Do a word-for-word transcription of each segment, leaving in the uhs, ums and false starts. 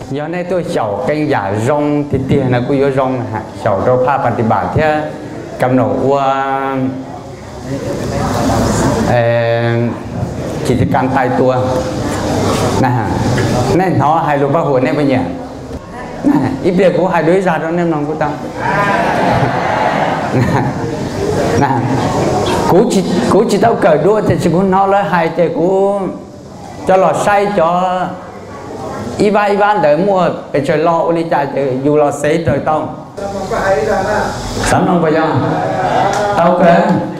giờ này tôi chầu kênh giả rong thì tiền là cứ vô rong hả chầu đâu phaปฏิบัติเท่าcầm nổ quaกิจการตายตัวนะฮะแน่นท้อให้รู้ป่ะหัวเนี่ยเป็นอย่างนะอีเปียกูให้ด้วยซาตอนนี้น้องกูตั้งนะกูchỉกูchỉ tao cởi đua thì chỉกูnói lời hay thìกูcho lọt say cho y ba y ba đợi muaไปchơi lo đi chạy dù lo xế trời tao sẵn không phải không tao kể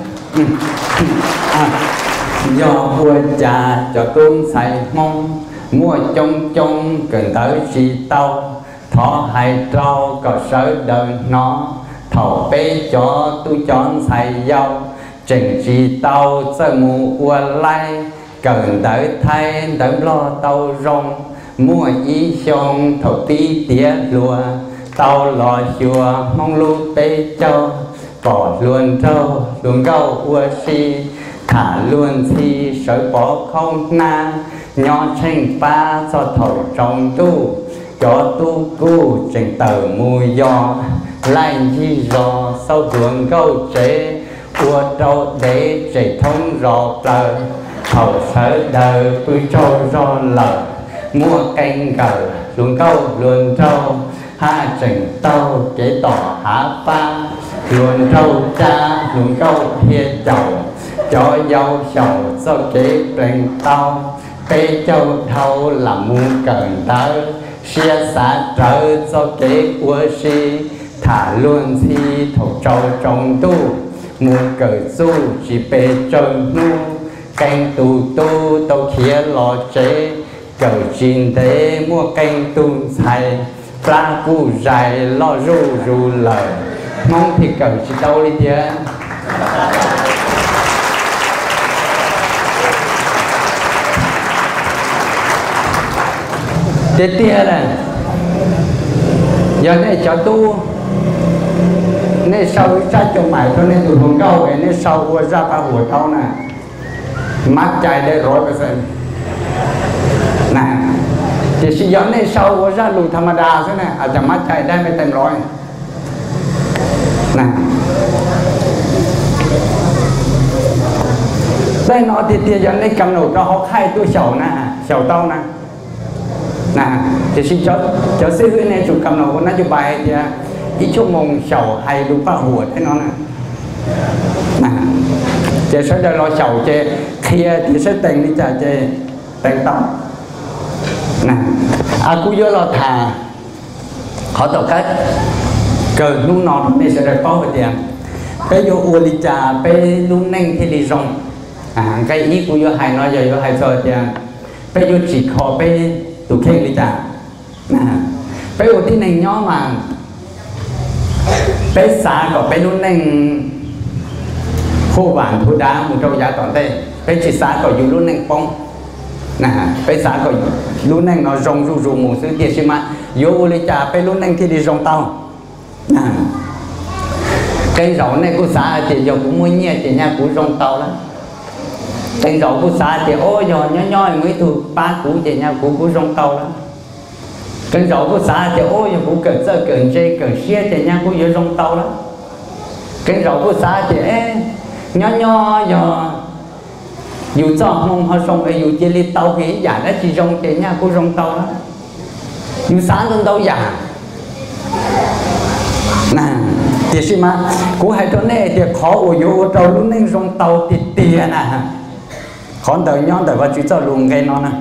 do vua cha cho cơm xài mong mua trong trong cần tới chi tao thọ hay trao có sở đời nó thọ bê cho tôi chọn xài dâu trình chi tao sơ mù ua lai cần tới thay tới lo tao rong mua ý xong thầu tí tía lùa tao lò chùa mong lu bê châu bỏ luôn trâu luôn gâu ua si thả luôn si sợi bỏ không na nhỏ tranh ba cho thầu trong tu cho tu cu trình tờ mùi gió lại gì gió sau ruộng gâu chế ua trâu để chạy thông rò tờ thầu sở đời tôi trâu rò lờ mua canh cờ luôn câu luôn trâu ha trình tâu chế tỏ há pha luôn trâu cha luôn câu thiê chầu cho dâu sầu sau chế trình tâu cây châu thâu là muôn cần tới xia xả trở cho kế ua si thả luôn si thổ trâu trong tu muôn cờ du chỉ bê trời nu canh tu tu tâu khía lò chế cờ chín thế mua canh tu xài pla cu dài lo ru ru lời mong thì cờ chỉ đâu đi tía tía tía này giờ này cháu tu nên sau ra cho mày thôi nên tụi con câu ấy nên sau qua ra baหัวcâu nè mát chạy đây rồi bây giờ nè thì chỉ dẫn nên sau qua ra lùi tham đa thế này à chẳng mát chạy đây mới ต็มร้อยnè đây nó thì tiền dẫn nên cầm nổ cho họ khai tôi sầu nè sầu tao nè nè thì chỉ cho cho sư huynh này chủ cầm nổ nó chụp bài thì ítชั่วโมงเฉาให้ดูป้าหัวให้น้องนะนะเจสักเดี๋ยวรอเฉาเจเคลียร์ที่สักแต่งนี่จะเจแต่งต่อนะอากูเยอะรอทาเขาตกcáchเกิดนุ่งนอนในเสด็จพ่อเตียงไปโยอุลิจาไปนุ่งนั่งที่ดีรงอ่าใครอีกูเยอะให้น้อยเยอะเยอะให้โซเตียงไปโยจีคอไปตุเข่งลิจานะไปอุที่ในย้อมาไปสาก็ไปนุ่นนั่งคู่หวานผู้ดามุจยาตอนเต้ไปจิตสาก็อยู่รุ่นนั่งป้องนะฮะไปสาก็รุ่นนั่งนอรงรูรูหมูซื้อเดียชิมะโยเลยจ่าไปรุ่นนั่งที่ดีรงเตานะcái rau này cô xã thì giờ cũng mua nhẹ thì nhà cũng rong tàu lắm cái rau cô xã thì ôi giờ nhói nhói mấy thu ba cũ thì nhà cũng cũng rong tàu lắm cái rau của xã thì ôi cũng cần sơ cần dây cần xe thì nha cũng vừa rong tàu lắm cái rau của xã thì ế nhỏ nhỏ giờ dù cho không họ rong ấy dù chỉ đi tàu thì giả đã chỉ rong thì nha cũng rong tàu lắm dù xã lên tàu giả nè thì xem mà cũng hay chỗ này thì khó ở dù trâu lúc này rong tàu thì tiền nè khó đời nhon đời và chỉ cho luôn cái nó nè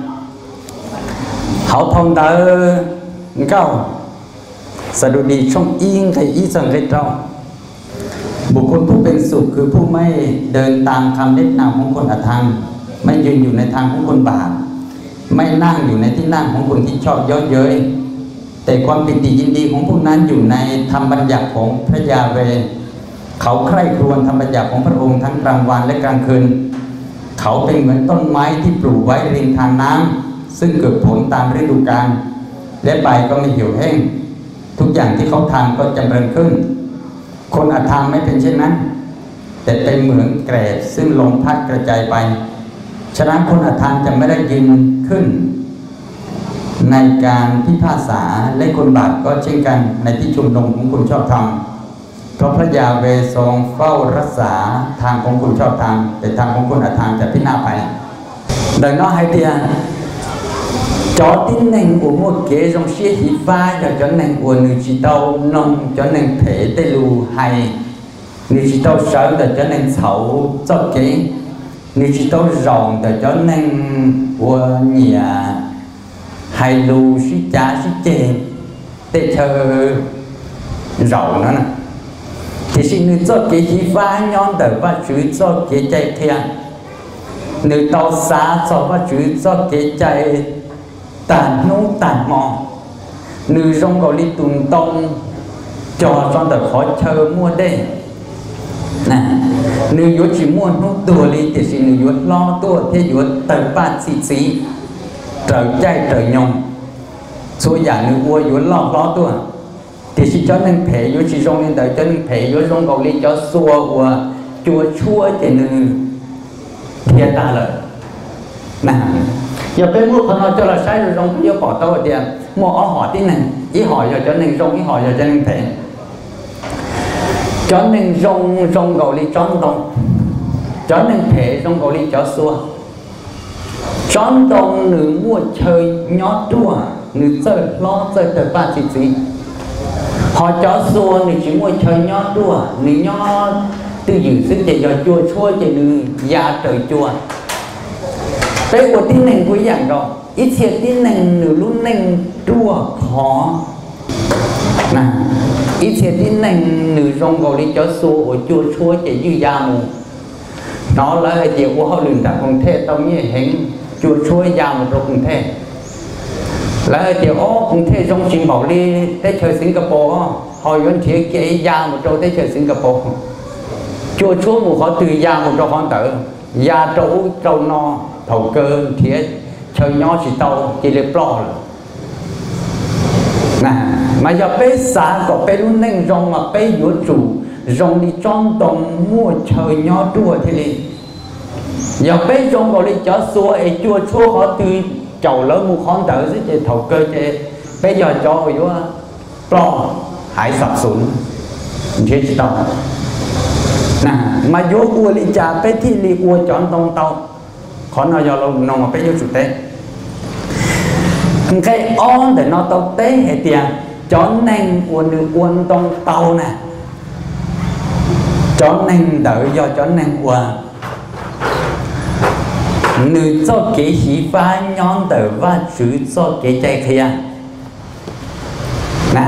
họ thông tới câu สดุดีช่องอิงใครอีสังเกตเราบุคคลผู้เป็นสุขคือผู้ไม่เดินตามคำแนะนำของคนอธรรมไม่ยืนอยู่ในทางของคนบาปไม่นั่งอยู่ในที่นั่งของคนที่ชอบเย้ยเย้ยแต่ความปิติยินดีของผู้นั้นอยู่ในธรรมบัญญัติของพระยาเวห์เขาใคร่ครวญธรรมบัญญัติของพระองค์ทั้งกลางวันและกลางคืนเขาเป็นเหมือนต้นไม้ที่ปลูกไว้ริมทางน้ำซึ่งเกิดผลตามฤดูกาลและใบก็ไม่เหี่ยวแห้งทุกอย่างที่เขาทำก็จำเริญขึ้นคนอธรรมไม่เป็นเช่นนั้นแต่เป็นเหมือนแกรบซึ่งลมพัดกระจายไปฉะนั้นคนอธรรมจะไม่ได้ยืนขึ้นในการพิพากษาและคนบาปก็เช่นกันในที่ชุมนุมของคุณชอบธรรมเพราะพระยาเวทรงเฝ้ารักษาทางของคุณชอบธรรมแต่ทางของคุณอธรรมจะพินาศไปดังนั้นให้เตียcho tin nên của một kế trong xe hít pha cho cho nên của người chỉ tao nông cho nên thể tê lù hay người chỉ tao sợ để cho nên xấu cho kế người chỉ tao rộng để cho nên của nhà hay lù xí cha xí chê tê chờ rộng nữa nè thì xin người cho kế hít pha nhon để và chữ cho kế chạy kia người tao xa cho và chữ cho kế chạy tàn nung tàn mò nữ rong gọi đi tùng tông cho trong đời khó chờ mua đây nè nữ yếu chỉ mua nút tua đi thì xin nữ yếu lo tua thế yếu tờ ba xì xì trở chạy trở nhông số giả nữ yếu yếu lo lo tua thì xin cho nên phải yếu chỉ rong lên đời cho nên phải yếu rong gọi đi cho xua của chua chua thì nữ thiệt ta lợi nè giờ bây mua phần nào cho là sai rồi rong yêu bỏ tao thì mua ở hỏi tí này ý hỏi giờ cho nên rong ý hỏi giờ cho nên thể cho nên rong rong gọi đi tròn đông cho nên thể rong gọi đi cho xua tròn đông nữ mua chơi nhót đua nữ chơi lo chơi từ ba chỉ gì họ cho xua nữ chỉ mua chơi nhót đua nữ nhót từ dự sức để giờ chua chua để nữ già trời chua cái của tin nền của dạng đó ít thiệt tin nền nửa luôn nền đua khó nè ít thiệt tin nền nửa rong gọi đi cho xua ở chua chua chỉ như da mù nó là chiều của họ luyện tập cùng thế tao như hình chua chua da mù rồi cùng thế là chiều ó cùng thế trong trình bảo đi tới chơi Singapore họ vẫn chỉ cái da một trâu tới chơi Singapore chua chua một họ từ da một trâu con tử da trâu trâu no thầu cơ thiệt chơi nhỏ chỉ tàu chỉ để plo rồi nè mà giờ bé xã có bé luôn nên rong mà bé yếu chủ rong đi trong đồng mua chơi nhỏ đua thì đi giờ bé rong gọi đi cho xua ấy chua chua họ từ chầu lớn mua con đỡ chứ chơi thầu cơ chơi bé giờ cho yếu plo hãy sập xuống thế chỉ tàu nè mà yếu cua đi trả bé thì đi cua chọn tông tàu khó nói do lâu nó mà phải vô chủ tế cái on để nó tao tế hệ tiền cho nên quân nữ quân tông tàu nè cho nên đợi do cho nên quân nữ cho cái hí phá nhón đợi và chữ cho cái chạy kia nè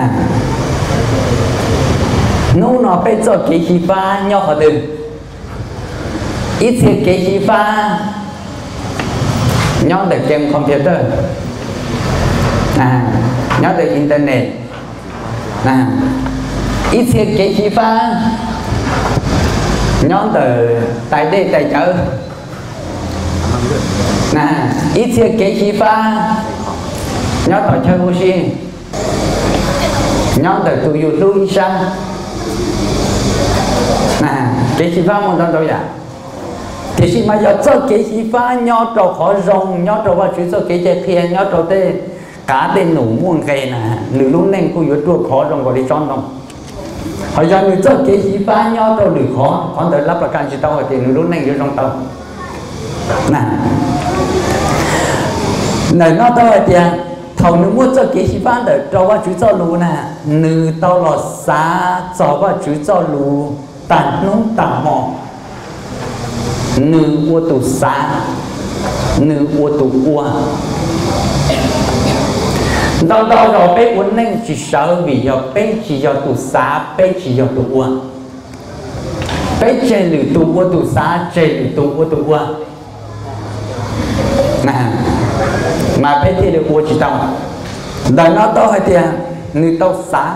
nếu nó phải cho cái hí phá nhó họ đừng ít thì cái hí phá nhóm được trên computer à, nhóm được internet à, ít thiết kế chi phá nhóm từ tại đây tại chợ à, ít thiết kế chi phá nhóm tổ chơi vô xin nhóm từ tụi dù lưu sang à, kế chi phá một trong đâu vậy thì khi mà giờ cho cái gì phá nhau trâu khó rong nhau trâu và chú cho cái trái kia nhau trâu tê cá tê nủ muôn cây nè nửa lúc nên cô yếu trâu khó rong gọi đi tròn không họ giờ nửa cho cái gì phá nhau trâu nửa khó còn tới lắp là can chỉ tao thì nửa lúc nên yếu trong tao nè này nó tao thì thầu nửa mua cho cái gì phá để trâu và chú cho lù nè nửa tao là xa cho và chú cho lù tàn nung tàn mỏ nữ ua tụ xá nữ ua tụ ua đâu đâu rồi bé muốn nên chỉ sợ vì giờ bé chỉ giờ tụ xá bé chỉ giờ tụ ua bé chơi lử tụ ua tụ xá chơi lử tụ ua tụ ua nè mà bé thì được ua chỉ tao đời nó to hay tiền nữ tao xá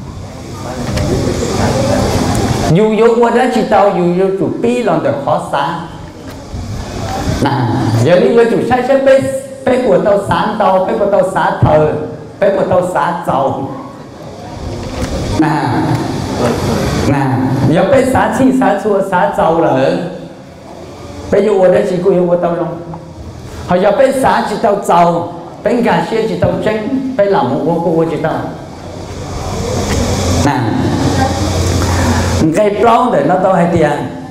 dù dù qua đó chỉ tao dù dù chủ pi lần được khó xá nè giờ đi với chủ sai sẽ bé bé của tao sáng tao bé của tao xá thờ bé của tao xá giàu nè nè giờ bé xá chi xá chua xá giàu rồi bé dù qua đó chỉ của yêu của tao không họ giờ bé xá chỉ tao giàu เป็นการเชื่อจิตเอาเช่นไปหลับวัวกูจิตเอาน่ะcái plong để nó tao hay tiền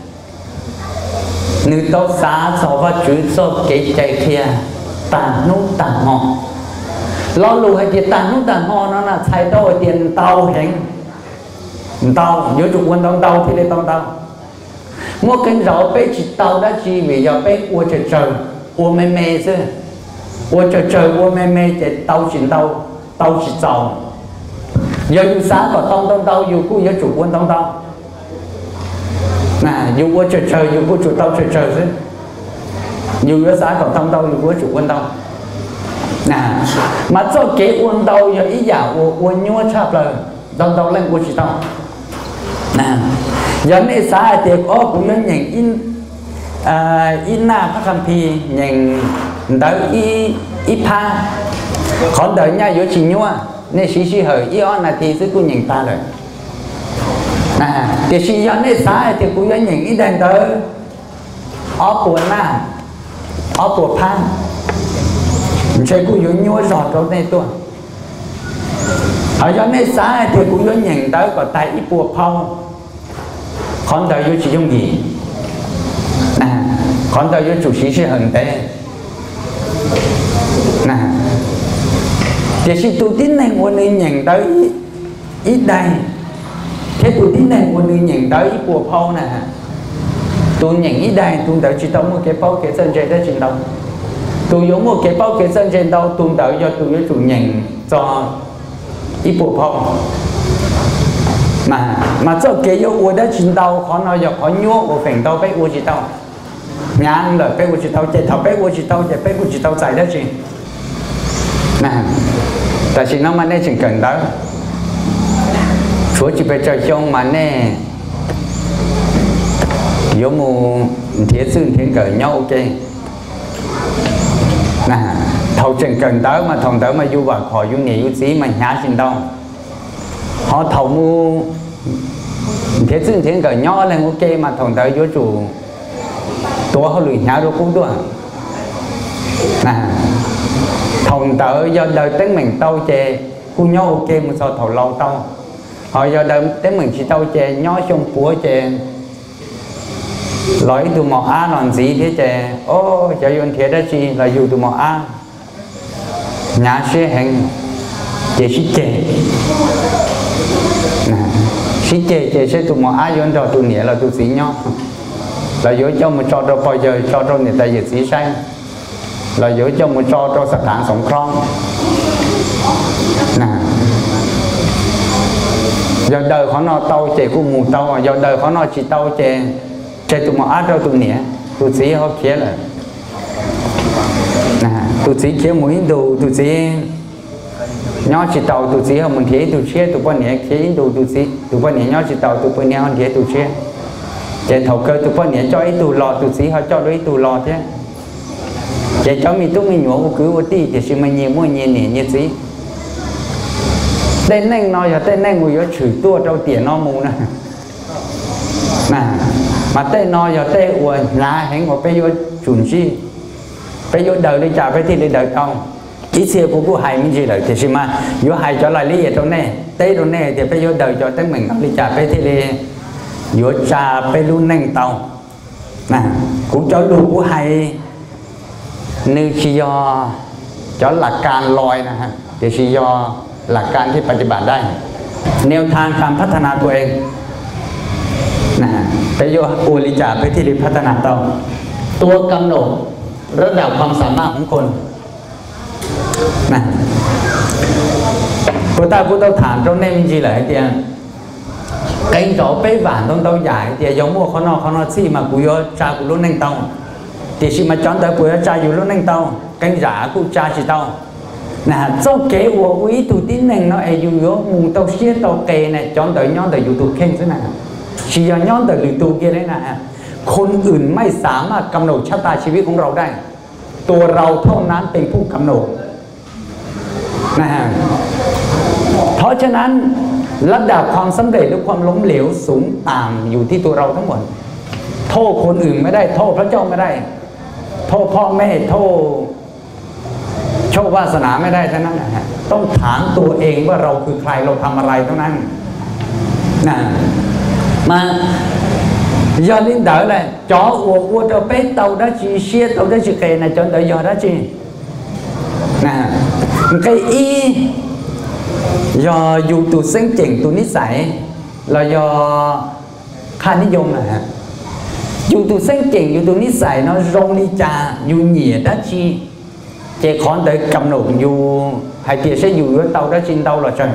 nữ tao xá so với chữ so cái chạy kia tàn nút tàn họ lo lù hay tiền tàn nút tàn họ nó là thay tao tiền tao hình tao nhớ chụp quân tao tao thì để tao tao mua cái rau bé chỉ tao đã chi vì giờ bé uo trời trời uo mê mê chứ uo trời trời uo mê mê chạy tao chỉ tao tao chỉ giàu giờ dù sáng còn tông tông tao dù cũng nhớ chụp quân tông tao nè dù uo trời trời dù cũng chụp tao trời trời chứ dù ở sáng còn tông tao dù cũng chụp quân tao nè mà cho kế quân tao giờ ý giả uo uo nhua chạp lời tông tao lên uo chỉ tao nè giờ này xã thì có cũng nhớ nhận in in na phát âm phi nhận đỡ y y pa còn đợi nha giữa chị nhua nên xí xí hở y on là thì sẽ cũng nhận ta rồi nè thì xí giờ này xã thì cũng nhớ nhận in đèn đỡ ở buồn na ở buồn pan chơi cũng nhớ nhua giọt trong này tôi ở giờ này xã thì cũng nhớ nhận đỡ có tại y buồn phong con đời yêu chỉ dùng gì nè con đời yêu chủ sĩ sẽ hận thế nè thì khi tôi tin này muốn đi nhận tới ít đây thế tôi tin này muốn đi nhận tới ít của phao nè tôi nhận ít đây tôi đợi chỉ tao một cái bao cái sân chơi đó chỉ đâu tôi giống một cái bao cái sân chơi đâu tôi đợi cho tôi với chủ nhận cho ít của phao mà mà cho cái yêu uo đã chín tàu khó nói giờ khó nhua uo phèn tàu bé uo chỉ tàu nhang rồi bé uo chỉ tàu chạy thầu bé uo chỉ tàu chạy bé uo chỉ tàu chạy đó chị nè tại vì nó mà nên chỉ cần đó chúa chỉ phải chờ trong mà nè yếu mù thiết sư thiên cờ nhau ok nè thầu chỉ cần tới mà thằng tới mà du vào khỏi du nghỉ du xí mà nhá xin đâu họ thầu mua thếซึ่งเทียนก็ย่อเลยโอเคมาถงเตยโยจูตัวเขาหลุยหาดูcũngตัวnè thồng tợ do đời tiếng mình tao chè cu nhó ok một số thầu lâu tao họ do đời tiếng mình chỉ tao chè nhó trong búa chè nói từ mỏ a làm gì thế chè ô cho yon thế đó chi là dù từ mỏ a nhà xe hành chè xí chè xí chè chè sẽ từ mỏ a yon cho từ nghĩa là từ xí nhó là dối cho một trò trò bao giờ cho trò người ta dịch xí xanh là dối cho một trò trò sạch thẳng sống con nè giờ đời khó nó tao chè cũng mù tao giờ đời khó nó chỉ tao chè chè tụi mà át cho tụi nghĩa tụi xí họ kia là nè tụi xí kia mũi đồ tụi xí nhỏ chỉ tàu tụi xí họ muốn thế tụi chia tụi bọn nghĩa kia đồ tụi xí tụi bọn nghĩa nhỏ chỉ tàu tụi bọn nghĩa họ thế tụi chia chè thầu cơ tụi bọn nghĩa cho ít tụi lò tụi xí họ cho đôi tụi lò thế chè cho mình tụi mình nhổ cứ một tí thì xin mình nhiều mua nhiều nè như xí tên này nói giờ tên này ngồi ở chửi tua trong tiền nó mù nè nè mà tên nói giờ tên của lá hẹn của bây giờ chuẩn chi bây giờ đời đi trả phải thì đi đời không ý xưa của cô hay mình gì đời thì mà vô hay cho lại lý ở trong này tây trong này thì bây giờ đời cho tên mình đi trả phải thì đi vô trả phải luôn nâng tàu nè cũng cho đủ của hay như khi do cho là can lòi nè thì khi doหลักการที่ปฏิบัติได้แนวทางการพัฒนาตัวเองนะฮะไปโยอุลิจาไปที่พัฒนาต่อตัวกำหนดระดับความสามารถของคนนะพุทธะพุทธฐานตรงนี้มันจีเลยเดียcái rõ bế vạn trong đâu dài thì giống mua khó nọ khó nọ xí mà cú yo cha cú lúc nâng tao thì xí mà chọn tới cú yo chaอยู่lúc nâng tao cái giả cú cha chỉ tao nè cho kế của quý tụ tín này nó ai dùng yo mùng tao xía tao kề này chọn tới nhóm tới YouTube khen thế này chỉ do nhóm tới YouTube kia đấy nèคนอื่นไม่สามารถกำหนดชะตาชีวิตของเราได้ตัวเราเท่านั้นเป็นผู้กำหนดนะฮะเพราะฉะนั้นระดับความสำเร็จหรือความล้มเหลวสูงต่ำอยู่ที่ตัวเราทั้งหมดโทษคนอื่นไม่ได้โทษพระเจ้าไม่ได้โทษพ่อแม่โทษโชควาสนาไม่ได้เท่านั้นนะฮะต้องถามตัวเองว่าเราคือใครเราทำอะไรเท่านั้นนะมาdo linh đỡ là chó ua ua cho bé tàu đó chỉ xe tàu đó chỉ kề này cho đợi giờ đó chỉ nè cái y do dù tụ sinh trình tụ nít sải là do khaiนิยมnè dù tụ sinh trình dù tụ nít sải nó rong đi trà dù nhẹ đó chi chế khó đợi cầm nổ dù hay tiệt sẽ dù tàu đó trên tàu là trời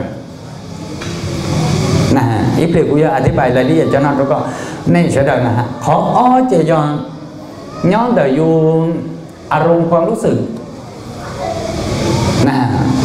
nè ý việc của giờ thì bài là đi cho nó có nên sẽ đời nè khó ó chế do nhóm đời dùอารมณ์ความรู้สึกนะ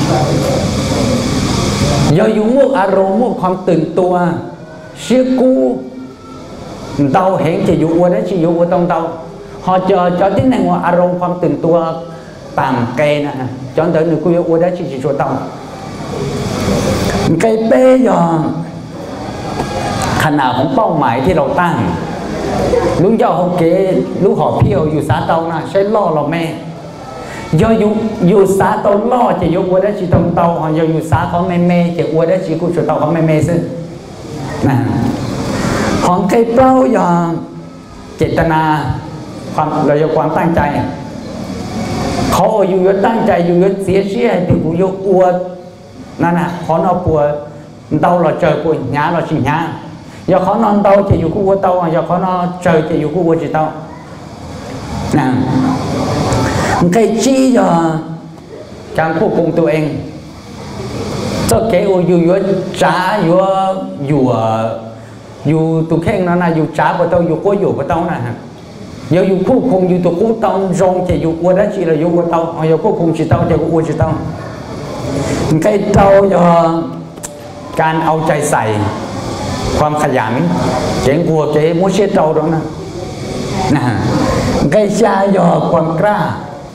doอยู่มุกอารมณ์มุกความตื่นตัวเชื่อกู้เตาเห็นจะอยู่วัวได้จะอยู่วัวตรงเตาhọ chờ cho tiếng nàyว่าอารมณ์ความตื่นตัวต่างเกณฑ์นะจนถึงหนึ่งคุยวัวได้จะชัวเตาเกย์เป้ยอขนาดของเป้าหมายที่เราตั้งลุงเจ้าเขาเกลูกหอบเพียวอยู่สาเตานะใช้ล่อเราแม่doอยู่อยู่สาเตาล่อจะอยู่วัวได้จีตรงเตาhọ doอยู่สาเขาไม่แม่จะวัวได้จีกูชัวเตาเขาไม่แม่ซึ่งนะของใครเปล่ายอเจตนาความเราจะความตั้งใจเขาอยู่ยศตั้งใจอยู่ยศเสียเชี่ยที่กูยกวัวนั่นน่ะเขาเอาปัวเตาเราเจอปัวหยาเราชิหยาdo khó non tao chỉอยู่คู่วัวเตาdo khó nó trời chỉอยู่คู่วัวchỉ tao nè cái chi do การควบคุมตัวเองcho cái ôอยู่อยู่จ้าอยู่อยู่อยู่ตัวแข้งนั่นน่ะอยู่จ้าวัวเตาอยู่กู้อยู่วัวเตาน่ะฮะdoอยู่ควบคุมอยู่ตัวกู้เตาจงchỉอยู่วัวได้chỉ làอยู่วัวเตาdoควบคุมchỉเตาchỉวัวchỉเตาcáiเตาdo การเอาใจใส่ความขยันเจ๋งกัวเจ๋งมุ้งเชี่ยเตาตรงนั้นนะไก่ชาโยความกล้า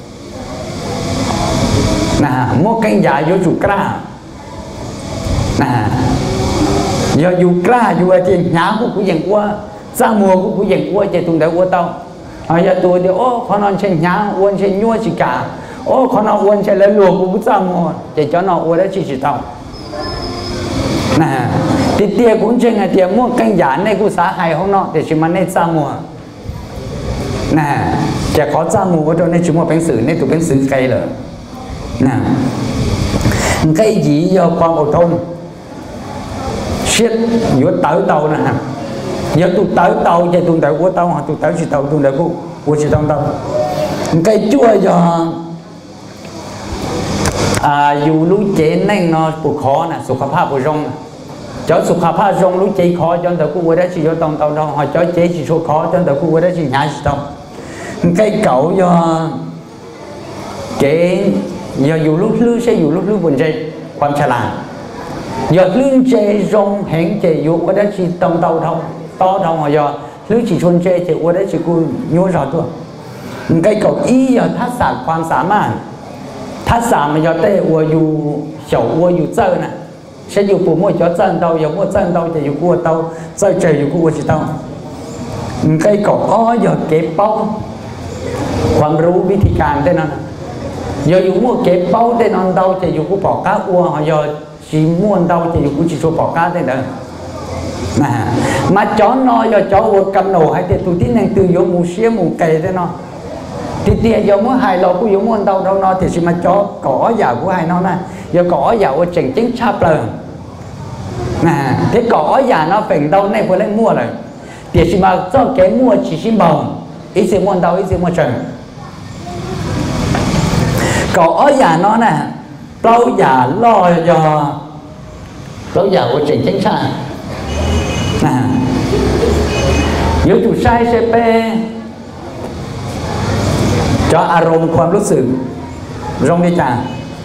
นะมุ้งไก่ใหญ่โยจุกล้านะโยอยู่กล้าอยู่ที่หยาผู้ผู้ยังกัวสร้างมัวผู้ผู้ยังกัวจะตรงไหนกัวเตาเอาอย่าตัวเดียวโอ้ขอนอนเช่นหยาอ้วนเช่นยัวจิกาโอ้ขอนอนอ้วนเช่นแล้วหลวงผู้สร้างมัวจะจ้อนอนอ้วนได้ชิชิเตานะที่เตี้ยกุ้งเชงไอเตี้ยม่วงกันหยาในกุศลหายของนอกแต่ชิมันในซามัวนะจะขอซามัวว่าโดนในชิมัวเป็นสื่อในตัวเป็นสื่อไกลเลยนะไกลหยียอความอดทนเช็ดอยู่เต๋อเตานะฮะยอตุเต๋อเตาใจตุเต๋อวัวเตาหาตุเต๋อชิเตาตุเต๋อกูวัวชิเตาเตาไกลชั่วยออ่าอยู่รู้เจนแน่งนอนปวดคอนะสุขภาพปวดรงchoสุขภาพรงรู้ใจคอจนแต่กูว่าได้ชีวิตตรงตรงhọ cho chế chỉ số khóจนแต่กูว่าได้ชีวิตหายตรงcái cậu do chế doอยู่lúc lư sẽอยู่lúc lư buồnใจความฉลาด do lư chế rong hẹn chếอยู่ว่าได้ชีวิตตรงตรงthông to thông họ do lư chỉชนchế chếว่าได้ชีวิตกูยั่วรอตัว cái cậu ý do ทักษะความสามารถทักษะมัน do เต้วัวอยู่เฉาวัวอยู่เจ้าน่ะsẽ dùng phụ mua cho chân đâu, dùng mua chân đâu thì dùng cua đâu, chơi chơi dùng cua chỉ đâu. Cái cỏ ó giờ kẹp bao, ความรู้วิธีการได้นั่น giờ dùng mua kẹp baoได้นั่น đâu thì dùng cua bỏ cá uo, họ giờ chỉ mua đâu thì dùng cua chỉ số bỏ cá thế đó. Nè, mà chó nó giờ chó uo cầm nổ hay thì tụi tí này từ dùng mua xía mua cày thế nó. Thì tiền giờ mua hai lọ của dùng mua đâu đâu nó thì chỉ mà chó cỏ già của hai nó nè. giờ cỏ già của trình chính chắp lời nè thế cỏ già nó phèn đâu này vừa lấy mua rồi thì chỉ mà cho cái mua chỉ xin bầu ít xin mua đâu ít xin mua trời cỏ già nó nè lâu già lo cho lâu già của trình chính sai nè nếu chủ sai sẽ pe cho อารมณ์ความรู้สึก rong đi chả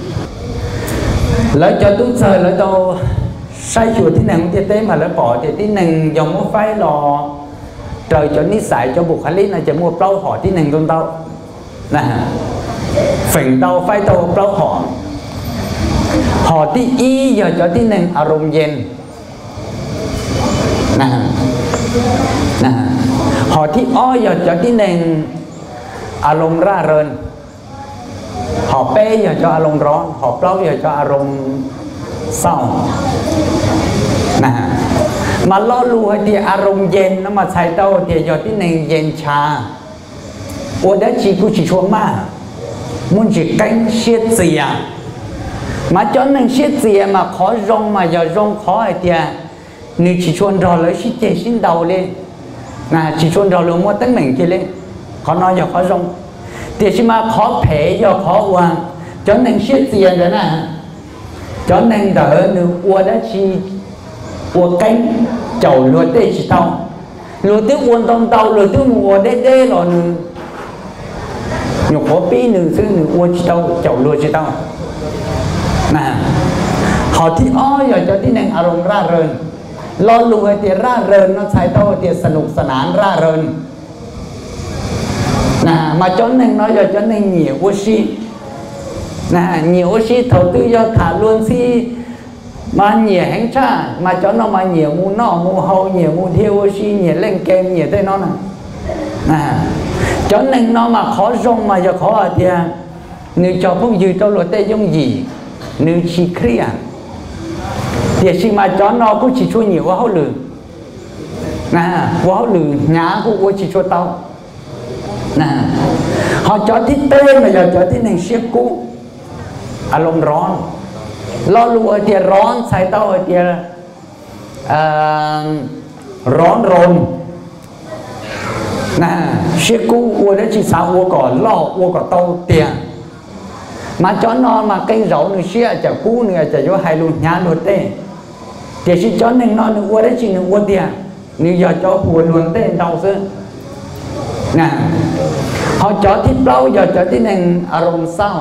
lấy cho tú sơi lấy cho sai chuộtที่หนึ่งเตี้ยๆมาแล้วbỏ thìที่หนึ่งยอมว่าไฟรอ trời choนิสัย cho บุคลิกนะจะมัวเปล่าห่อที่หนึ่งตรงเต้านะฮะฝิ่งเต้าไฟเต้าเปล่าห่อห่อที่อีอย่าcho ที่หนึ่งอารมณ์เย็นนะฮะนะฮะห่อที่อ้ออย่า cho ที่หนึ่งอารมณ์ร่าเริง họ bê giờ choอารมณ์ร้อนhọ plau giờ choอารมณ์เศร้านะมาล่อลูให้ที่อารมณ์เย็นแล้วมาใช้เต้าที่ยอดที่หนึ่งเย็นชาโอ้ได้ชีกูชีชัวมากมุนจีกันเชียเสียมาจนหนึ่งเชียเสียมาขอร้องมาอย่าร้องขอไอ้เดียนึกชีชวนรอเลยชิเจชินเดาเลยนะชีชวนรอเลยมัวตั้งหนึ่งกี่เลยขอนอนอย่าขอร้องเดี๋ยวชิมาขอแผลอย่าขอวางจนหนึ่งเชียเสียเลยนะจนหนึ่งเดอหนึ่งอัวได้ชีอัวกันเจ้าลวดได้ชีเต้าลวดที่อ้วนตรงเต้าลวดที่มัวได้ได้หรอหนึ่งnhục có bí nữ sư nữ uo chỉ đâu chậu lùa chỉ đâu nè họ thì oi rồi cho tí nênอารมณ์ร่าเริงlo lùa thìร่าเริงnóใช้đâu thì สนุกสนานร่าเริงnè mà cho nên nói rồi cho nên nhiều oxy nè nhiều oxy đầu tư cho thả luôn si mà nhiều hành tra mà cho nó mà nhiều mu nọ mu hậu nhiều mu thiêu oxy nhiều lên kem nhiều tới nó nè nè cho nên nó mà khó rong mà giờ khó thì nếu cho phong dư trong luật tây giống gì nếu chỉ kia thì khi mà cho nó cũng chỉ cho nhiều quá hậu lử nè quá hậu lử nhá cũng chỉ cho tao nè họ cho thích tên mà giờ cho thích này xếp cũอารมณ์ร้อนlo lùa thìร้อนใส่เต้าthìร้อนรนnè xe cũ uo đấy chỉ sao uo cỏ lo uo cỏ tàu tiền mà cho nó mà cây rau nữa xe chả cũ nữa chả cho hai luôn nhá luôn tê thì chỉ cho nên nó nữa uo đấy chỉ nữa uo tiền nếu giờ cho uo luôn tê đâu chứ nè họ cho thịt lâu giờ cho tí nênอารมณ์เศร้า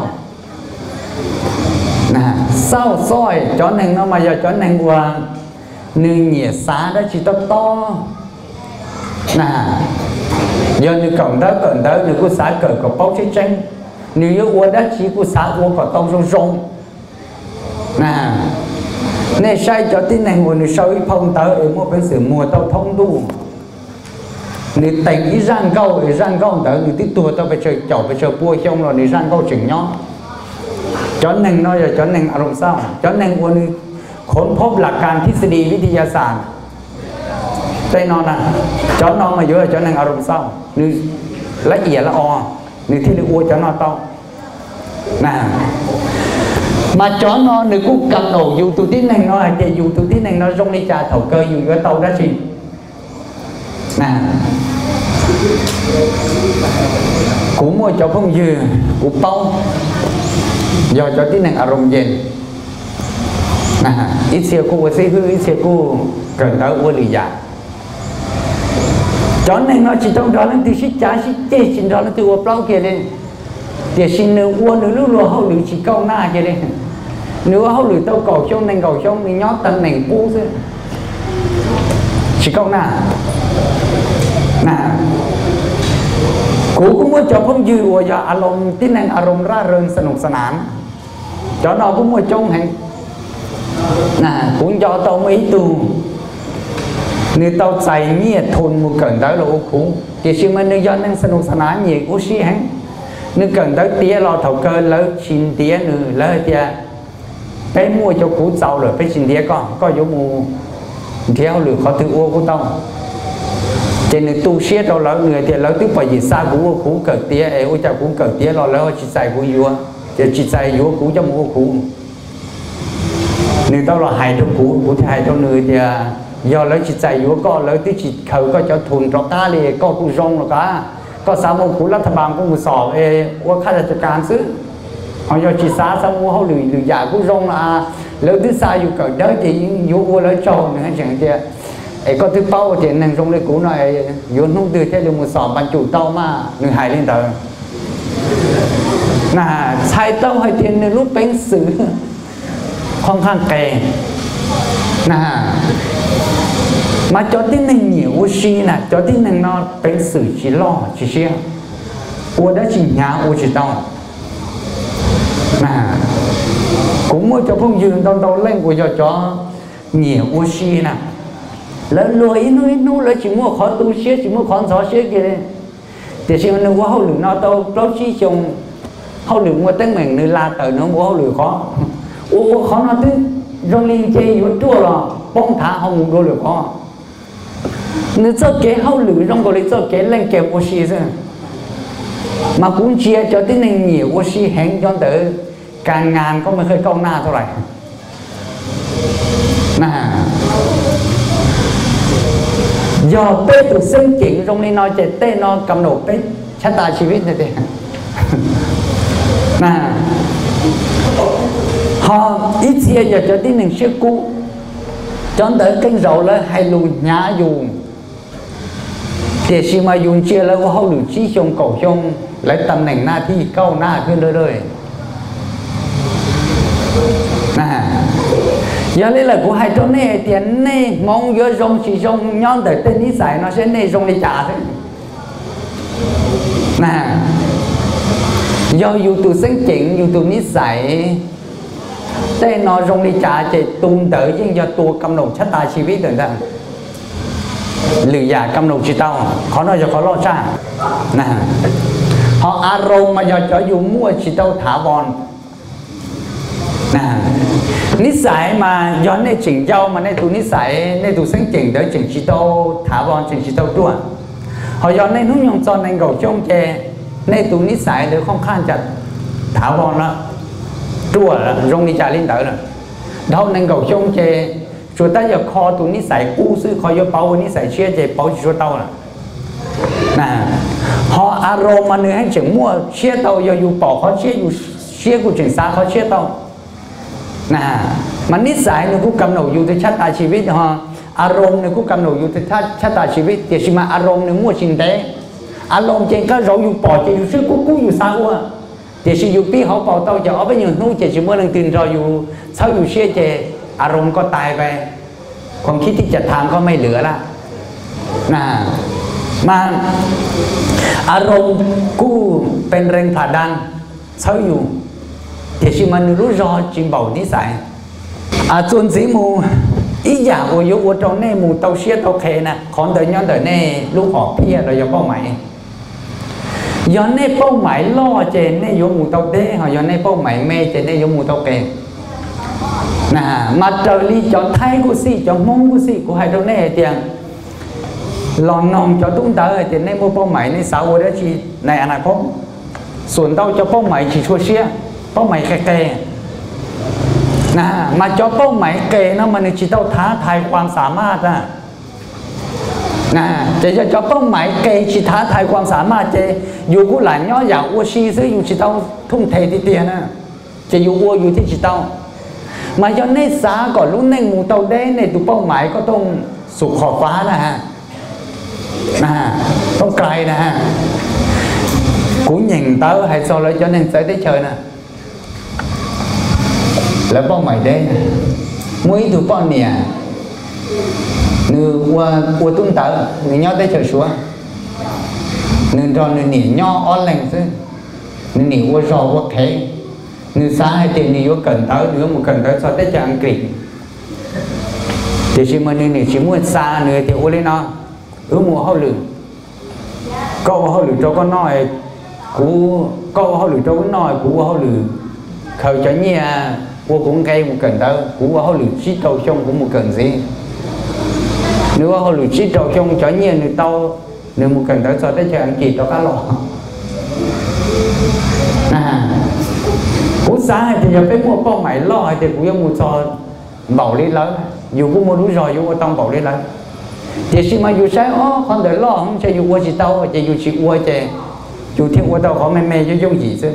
nèเศร้าสร้อยcho nên nó mà giờ cho nên uo nương nhẹ xá đó chỉ to to nè giờ như cộng đó cộng đó như cô xã cờ có bao chế tranh nếu như uống đã chỉ cô xã uống có tông rong rong nè nên sai cho tin này nguồn sau ít phong tới ở một bên sự mùa tao thông đủ nếu tỉnh ý răng câu ý răng câu tới người tiếp tục tao phải chơi chậu phải chơi bua không rồi nếu răng câu chừng nhó cho nên nói là cho nênอารมณ์เศร้าcho nên uốngค้นพบหลักการทฤษฎีวิทยาศาสตร์ได้นอนนะจอนนอนมาเยอะจอนนั่งอารมณ์เศร้านี่ละเอียดละออนี่ที่นี่อ้วนจอนนอนเต้านะมาจอนนอนนี่กูกำหนดอยู่ตัวที่นั่งน้อยจะอยู่ตัวที่นั่งน้อยตรงนี้จ่าเถาเกยอยู่กับเต้าได้สินะกูมั่วจอพงยืนกูเป้าย่อจอที่นั่งอารมณ์เย็นนะอิเสียกูว่าซิคืออิเสียกูเกิดแล้วอ้วนหรือยาcho nên nó chỉ trong đó là từ xích trả xích chê chỉ đó là từ uo plau kia lên để xin nữ uo nữ lúc lúa hậu nữ chỉ câu na kia lên nữ hậu nữ tao cầu trong nên cầu trong mình nhót tân nền cũ chứ chỉ câu na nè cũ cũng muốn cho không dư uo giờอารมณ์ที่นั่งอารมณ์ร่าเริงสนุกสนานcho nó cũng muốn trong hành nè cũng cho tao mấy tu nếu tao chạy nhiệt thôn một cẩn tới là ô khủng thì xin mà nếu do nên sân sân á nhiệt ô xí hắn nếu cẩn tới tía lo thầu cơ lỡ xin tía nữa lỡ tía phải mua cho cú giàu rồi phải xin tía con có giống mua theo lửa khó tự ô của tao cho nên tu siết đâu lỡ người thì lỡ tức phải gì xa cú ô cú cẩn tía ấy ô chào cú cẩn tía lo lỡ chỉ xài cú vua thì chỉ xài vua cú trong ô cú nếu tao là hai trong cú cú thì hai trong người thì do lấy chỉ chạy vô có lấy tí chỉ khởi có cho thùn cho ta thì có cũng rong rồi cả có sao một cú lát thằng bạn cũng một sò ê qua khai là cho can xứ họ do chỉ xá sao mua hậu lười lười giả cũng rong là lấy thứ sai vô cởi đó thì vô vô lấy trâu nữa chẳng kia ấy có thứ bao thì nàng rong lấy cú này vô không từ theo một sò ban chủ tao mà người hài lên tờ nà sai tao hay tiền lúc bánh xử không khăn kề nà mà cho tin này nhiều oxy nè cho tin này nóเป็นสื่อchỉ lo chỉ xia uo đã chỉ nhà uo chỉ tao nè cũng mua cho phong dương tao tao lên của cho cho nhiều oxy nè lớn lùi nó nó lấy chỉ mua khó tu xia chỉ mua khó gió xia kia thì xem nó quá hậu lửa nó tao tao chỉ trồng เขาหรือว่าตั้งเหม่งนึกลาเตอร์น้องเขาหรือเขาโอ้เขาnói tới rong linh chơi yếu chua là bông thả họ ngủ đôi được họ nếu cho kế họ lử trong cái cho kế lên kẹp oxy rồi mà cũng chia cho tới nên nhiều oxy hẹn cho tới càng ngàn có mới khơi câu na thôi này nè do tê từ sinh chuyện trong linh nói chạy tê nó cầm nộp tới chát ta chi viết này thế nè họ ít chia giờ cho tới nên siêu cũ cho tới kênh rậu là hay lùi nhá dùng để khi mà dùng chia là họ lùi chi trong cầu trong lấy tầm nền na thi câu naขึ้นเรื่อยๆnè giờ đây là của hai chỗ này tiền này mong nhớ rong chỉ rong nhon tới tên ní giải nó sẽ này rong đi trả thôi nè do dù từ sinh chuyện dù từ ní giải tên nó rong đi trả chỉ tung tới nhưng doตัวกำหนดชะตาชีวิตต่างๆหรืออย่ากำหนดชีวิตเราเขาnói choเขารอดชานะhọ อารมณ์มาย่อจะอยู่มั่วชีวิตเราถาวรนะนิสัยมาย้อนในจิงเจ้ามาในตัวนิสัยในตัวsinhจิงtớiจิงชีวิตเราถาวรจิงชีวิตเราตัวhọย้อนในนุ่งยงจรในเก่าช่องเจในตัวนิสัยโดยค่อนข้างจะถาวรแล้วตัวrong đi trả lên tới rồi đâu nên cầu chung chê chúng ta giờ kho tụ ní sải cũ sư kho vô bao ní sải chia chê bao chỉ tao là nè họ aro mà người hay chừng mua chia tao giờ dù bỏ khó chia dù chia của chừng xa khó chia tao nè mà ní sải nó cũng cầm đầu dù tới chát ta chi viết họ aro nó cũng cầm đầu dù tới chát chát ta chi viết thì mà aro nó mua chừng té aro trên cái rau dù bỏ chê dù sư cũ cũ dù xa quá thì sử dụng pi họ bảo tao cho bây giờ nuôi chỉ mới lần tiền rồi dù sau dù xe chèอารมณ์ก็ตายไปความคิดที่จะทำก็ไม่เหลือละนะมาอารมณ์กู้เป็นแรงผลักดันเช้าอยู่แต่ชิมันรู้รอจิมเบานิสัยอาส่วนสีมูอีอย่างโอยุโอตรงนี้มูเตาเชียเตาเคนะของเดินย้อนเดินนี่ลูกหอกเพี้ยเราจะเป้าหมายย้อนในเป้าหมายล่อเจนในยมูเตาเด้เขาย้อนในเป้าหมายเมเจนในยมูเตาเกนะมาเจอลีจอไทยกูสิจอมงกูสิกูให้ตรงนี้เตียงลองนองจอตุ้งเตอเจนในมูเป้าหมายในสาวเดชีในอนาคตส่วนเต้าจะเป้าหมายchỉชัวเชียเป้าหมายแก่ๆนะมาจอเป้าหมายเกนะมันchỉเต้าท้าทายความสามารถนะนะจะจะจะเป้าหมายเกย์ชีท้าทายความสามารถจะอยู่กูหลานย่ออยากอวดชีซื้ออยู่ชีเต้าทุ่งเทติเตียนะจะอยู่อวดอยู่ที่ชีเต้ามาย้อนในสาก่อนรุ่นในหมู่เต้าได้ในตัวเป้าหมายก็ต้องสุขขอบฟ้านะฮะนะฮะต้องไกลนะฮะกูหญิงเต้าให้โซเลยcho nên tới tới chơi nèแล้วเป้าหมายได้มุ้ยตัวป้อนเนี่ยnữ qua qua tung tớ nữ nhau tới chờ xuống nữ tròn nữ nỉ nho on lành chứ nữ nỉ qua rò qua thế nữ xa hay tiền nỉ qua cần tớ nữ một cần tớ so tới chờ Anh Kỳ thì chỉ mà nữ nỉ chỉ muốn xa nữa thì qua lên nó ứ mùa hao lử câu hao lử cho con nói cú câu hao lử cho con nói cú hao lử khởi cho nhẹ qua cũng cây một cần tớ cú hao lử chỉ đầu trong cũng một cần gì nếu họ lùi chỉ trâu trong cho nhiều người tao nếu một cần tới so tới chờ Anh Kỳ tao cá lọ à cú xa thì giờ phải mua bao mày lo thì cũng muốn so bảo lý lớn dù cũng mua đúng rồi dù có tông bảo lý lớn thì khi mà dù sai ó con đợi lo không cho dù qua chỉ tao chỉ dù chỉ qua chỉ dù thiên qua tao có mê mê cho giống gì chứ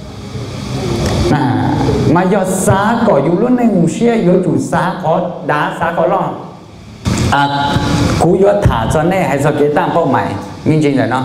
à mà giờ xa có dù luôn này ngủ xe dù chủ xa có đá xa có lo à cú yếu thả cho nên hay sao cái tăng bao mày minh chính rồi nó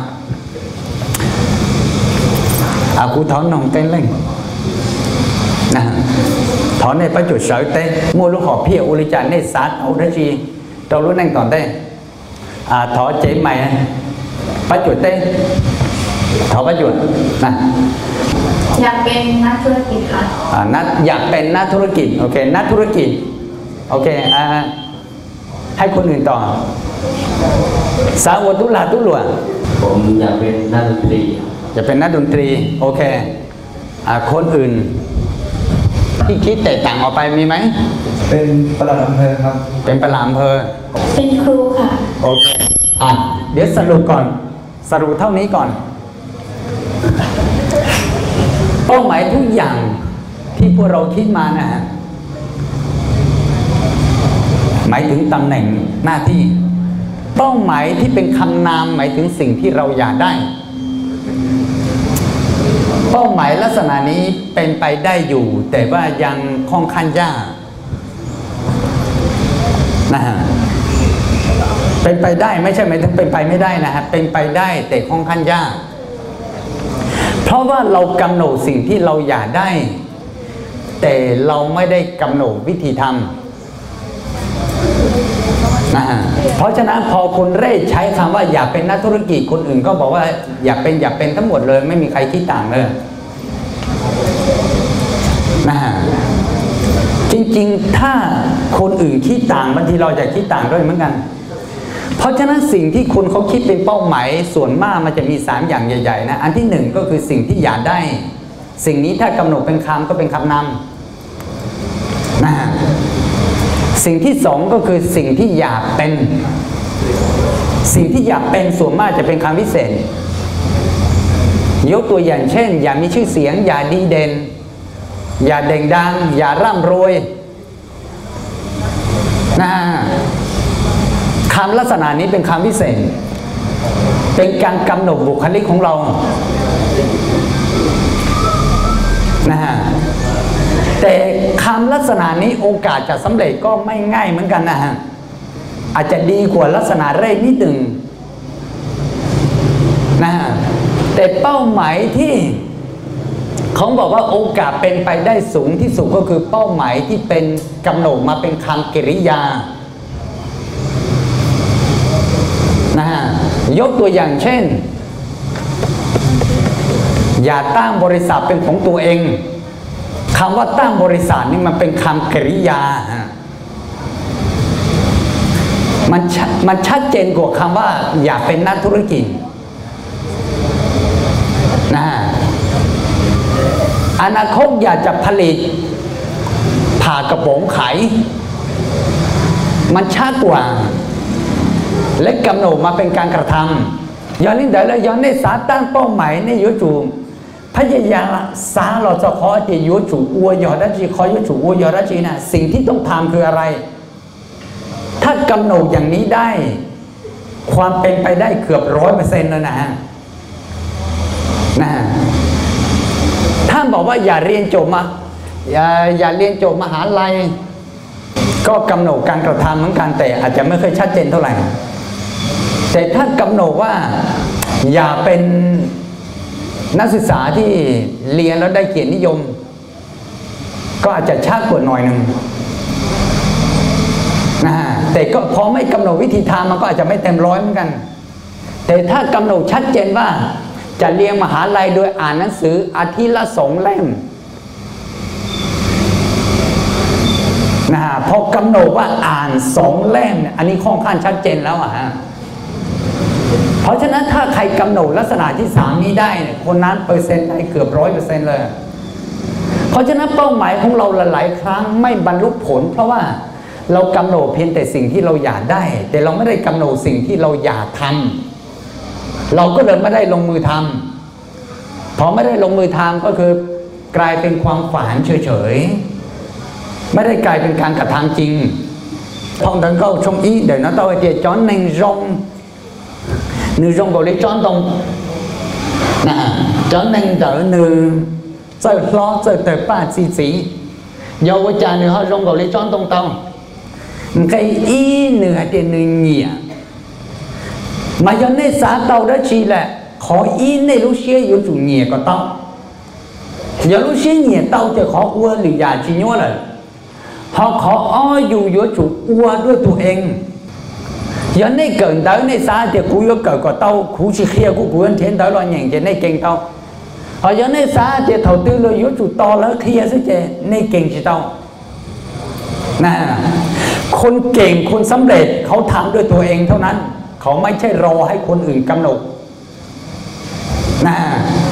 à cú tháo nòng tên lên nè tháo này bắt chuột sợi tên mua lúc họ phía u li chả này sát ấu đó gì đâu lúc anh còn tên à tháo chế mày bắt chuột tên tháo bắt chuột nè อยากเป็นนักธุรกิจค่ะอ่านักอยากเป็นนักธุรกิจโอเคนักธุรกิจโอเคอ่าให้คนอื่นต่อสาวตุลาตุลวผมอยากเป็นนักดนตรีจะเป็นนักดนตรีโอเคคนอื่นที่คิดแตกต่างออกไปมีไหมเป็นปลัดอำเภอครับเป็นปลัดอำเภอเป็นครูค่ะโอเคอ่ะเดี๋ยวสรุปก่อนสรุปเท่านี้ก่อนเป้าหมายทุกอย่างที่พวกเราคิดมานะฮะหมายถึงตำแหน่งหน้าที่เป้าหมายที่เป็นคำนามหมายถึงสิ่งที่เราอยากได้เป้าหมายลักษณะนี้เป็นไปได้อยู่แต่ว่ายังค่อนข้างยากนะฮะเป็นไปได้ไม่ใช่หมายถึงเป็นไปไม่ได้นะฮะเป็นไปได้แต่ค่อนข้างยากเพราะว่าเรากำหนดสิ่งที่เราอยากได้แต่เราไม่ได้กำหนดวิธีทำนะฮะเพราะฉะนั้นพอคนเร่ใช้คำว่าอยากเป็นนักธุรกิจคนอื่นก็บอกว่าอยากเป็นอยากเป็นทั้งหมดเลยไม่มีใครคิดต่างเลยนะฮะจริงๆถ้าคนอื่นคิดต่างบางทีเราจะคิดต่างด้วยเหมือนกันเพราะฉะนั้นสิ่งที่คนเขาคิดเป็นเป้าหมายส่วนมากมันจะมีสามอย่างใหญ่ๆนะอันที่หนึ่งก็คือสิ่งที่อยากได้สิ่งนี้ถ้ากำหนดเป็นคำก็เป็นคำนำนะฮะสิ่งที่สองก็คือสิ่งที่อยากเป็นสิ่งที่อยากเป็นส่วนมากจะเป็นคำวิเศษยกตัวอย่างเช่นอย่ามีชื่อเสียงอย่าดีเด่นอย่าเด่งดังอย่าร่ำรวยนะคำลักษณะนี้เป็นคำวิเศษเป็นการกำหนดบุคลิกของเรานะฮะแต่คำลักษณะนี้โอกาสจะสำเร็จก็ไม่ง่ายเหมือนกันนะฮะอาจจะดีกว่าลักษณะแรกนิดหนึ่งนะฮะแต่เป้าหมายที่เขาบอกว่าโอกาสเป็นไปได้สูงที่สุดก็คือเป้าหมายที่เป็นกำหนดมาเป็นคำกริยานะฮะยกตัวอย่างเช่นอย่าตั้งบริษัทเป็นของตัวเองคำว่าตั้งบริษัทนี่มันเป็นคำกริยามันมันชัดเจนกว่าคำว่าอยากเป็นนักธุรกิจนะอนาคตอยากจะผลิตผ่ากระป๋องขายมันชัดกว่าและกำหนดมาเป็นการกระทำย้อนนี้เดี๋ยวเราย้อนในสาตั้งเป้าหมายในยุจูพยายามสาเราจะขอจะยุจูอวยอดจีขอยุจูอวยอดจีนะสิ่งที่ต้องทำคืออะไรถ้ากำหนดอย่างนี้ได้ความเป็นไปได้เกือบร้อยเปอร์เซ็นต์แล้วนะนะท่านบอกว่าอย่าเรียนจบมาอย่าอย่าเรียนจบมหาลัยก็กำหนดการกระทำเหมือนกันแต่อาจจะไม่ค่อยชัดเจนเท่าไหร่แต่ถ้ากำหนดว่าอย่าเป็นนักศึกษาที่เรียนแล้วได้เกียรตินิยมก็อาจจะชัดกว่าหน่อยหนึ่งนะแต่ก็พอไม่กำหนดวิธีทำมันก็อาจจะไม่เต็มร้อยเหมือนกันแต่ถ้ากำหนดชัดเจนว่าจะเรียนมหาลัยโดยอ่านหนังสืออาทิตย์ละสองเล่มนะฮะพอกำหนดว่าอ่านสองเล่มอันนี้ค่อนข้างชัดเจนแล้วอะฮะเพราะฉะนั้นถ้าใครกำหนดลักษณะที่สามนี้ได้เนี่ยคนนั้นเปอร์เซ็นต์ได้เกือบร้อยเปอร์เซ็นต์เลยเพราะฉะนั้นเป้าหมายของเราหลายๆครั้งไม่บรรลุผลเพราะว่าเรากำหนดเพียงแต่สิ่งที่เราอยากได้แต่เราไม่ได้กำหนดสิ่งที่เราอยากทำเราก็เลยไม่ได้ลงมือทำพอไม่ได้ลงมือทำก็คือกลายเป็นความฝันเฉยๆไม่ได้กลายเป็นการกระทำจริงพองดังก็ชงý để nó tôi thì chó nên rong nữ rong gọi lấy chó tông nè chó nên đỡ nữ chơi lo chơi tới ba chi chi do với cha nữ họ rong gọi lấy chó tông tông cái ý nữ hay tiền nữ nhỉ mà do nên xã tàu đó chỉ là khó ý nên lúc xưa có chủ nhỉ có tao giờ lúc xưa nhỉ tao thì khó ua lì già chỉ nhớ là họ khó o dù giữa chủ uaด้วยตัวเองgiờ này cần tới này xã thì cú có cờ có tao cú chỉ kia cú cú ăn thiện tới lo nhàng thì này kinh tao họ giờ này xã thì đầu tư lo giữa chủ to lớn kia chứ chứ này kinh chỉ tao nèคนเก่งคนสำเร็จเขาทำด้วยตัวเองเท่านั้นเขาไม่ใช่รอให้คนอื่นกำหนดนะเพราะฉะ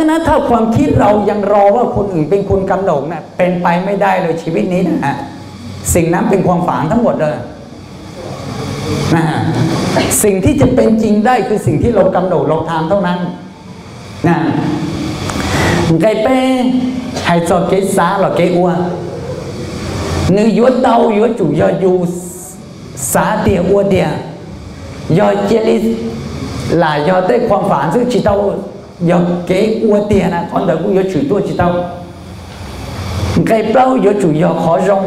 ะนั้นถ้าความคิดเรายังรอว่าคนอื่นเป็นคนกำหนดนะเป็นไปไม่ได้เลยชีวิตนี้นะฮะสิ่งนั้นเป็นความฝันทั้งหมดเลยนะสิ่งที่จะเป็นจริงได้คือสิ่งที่เรากำหนดเราทำเท่านั้นนะไก่เป้ให้จอเกษาหรอเกอัวนึกยัวเตายัวจุยอยู่สาเดียอัวเดียยอเจลิสหลายยอได้ความฝันซึ่งจิตเอายอเกอัวเดียนะคนเดียวกูยอจุตัวจิตเอาไก่เปล่ายอจุยอขอรง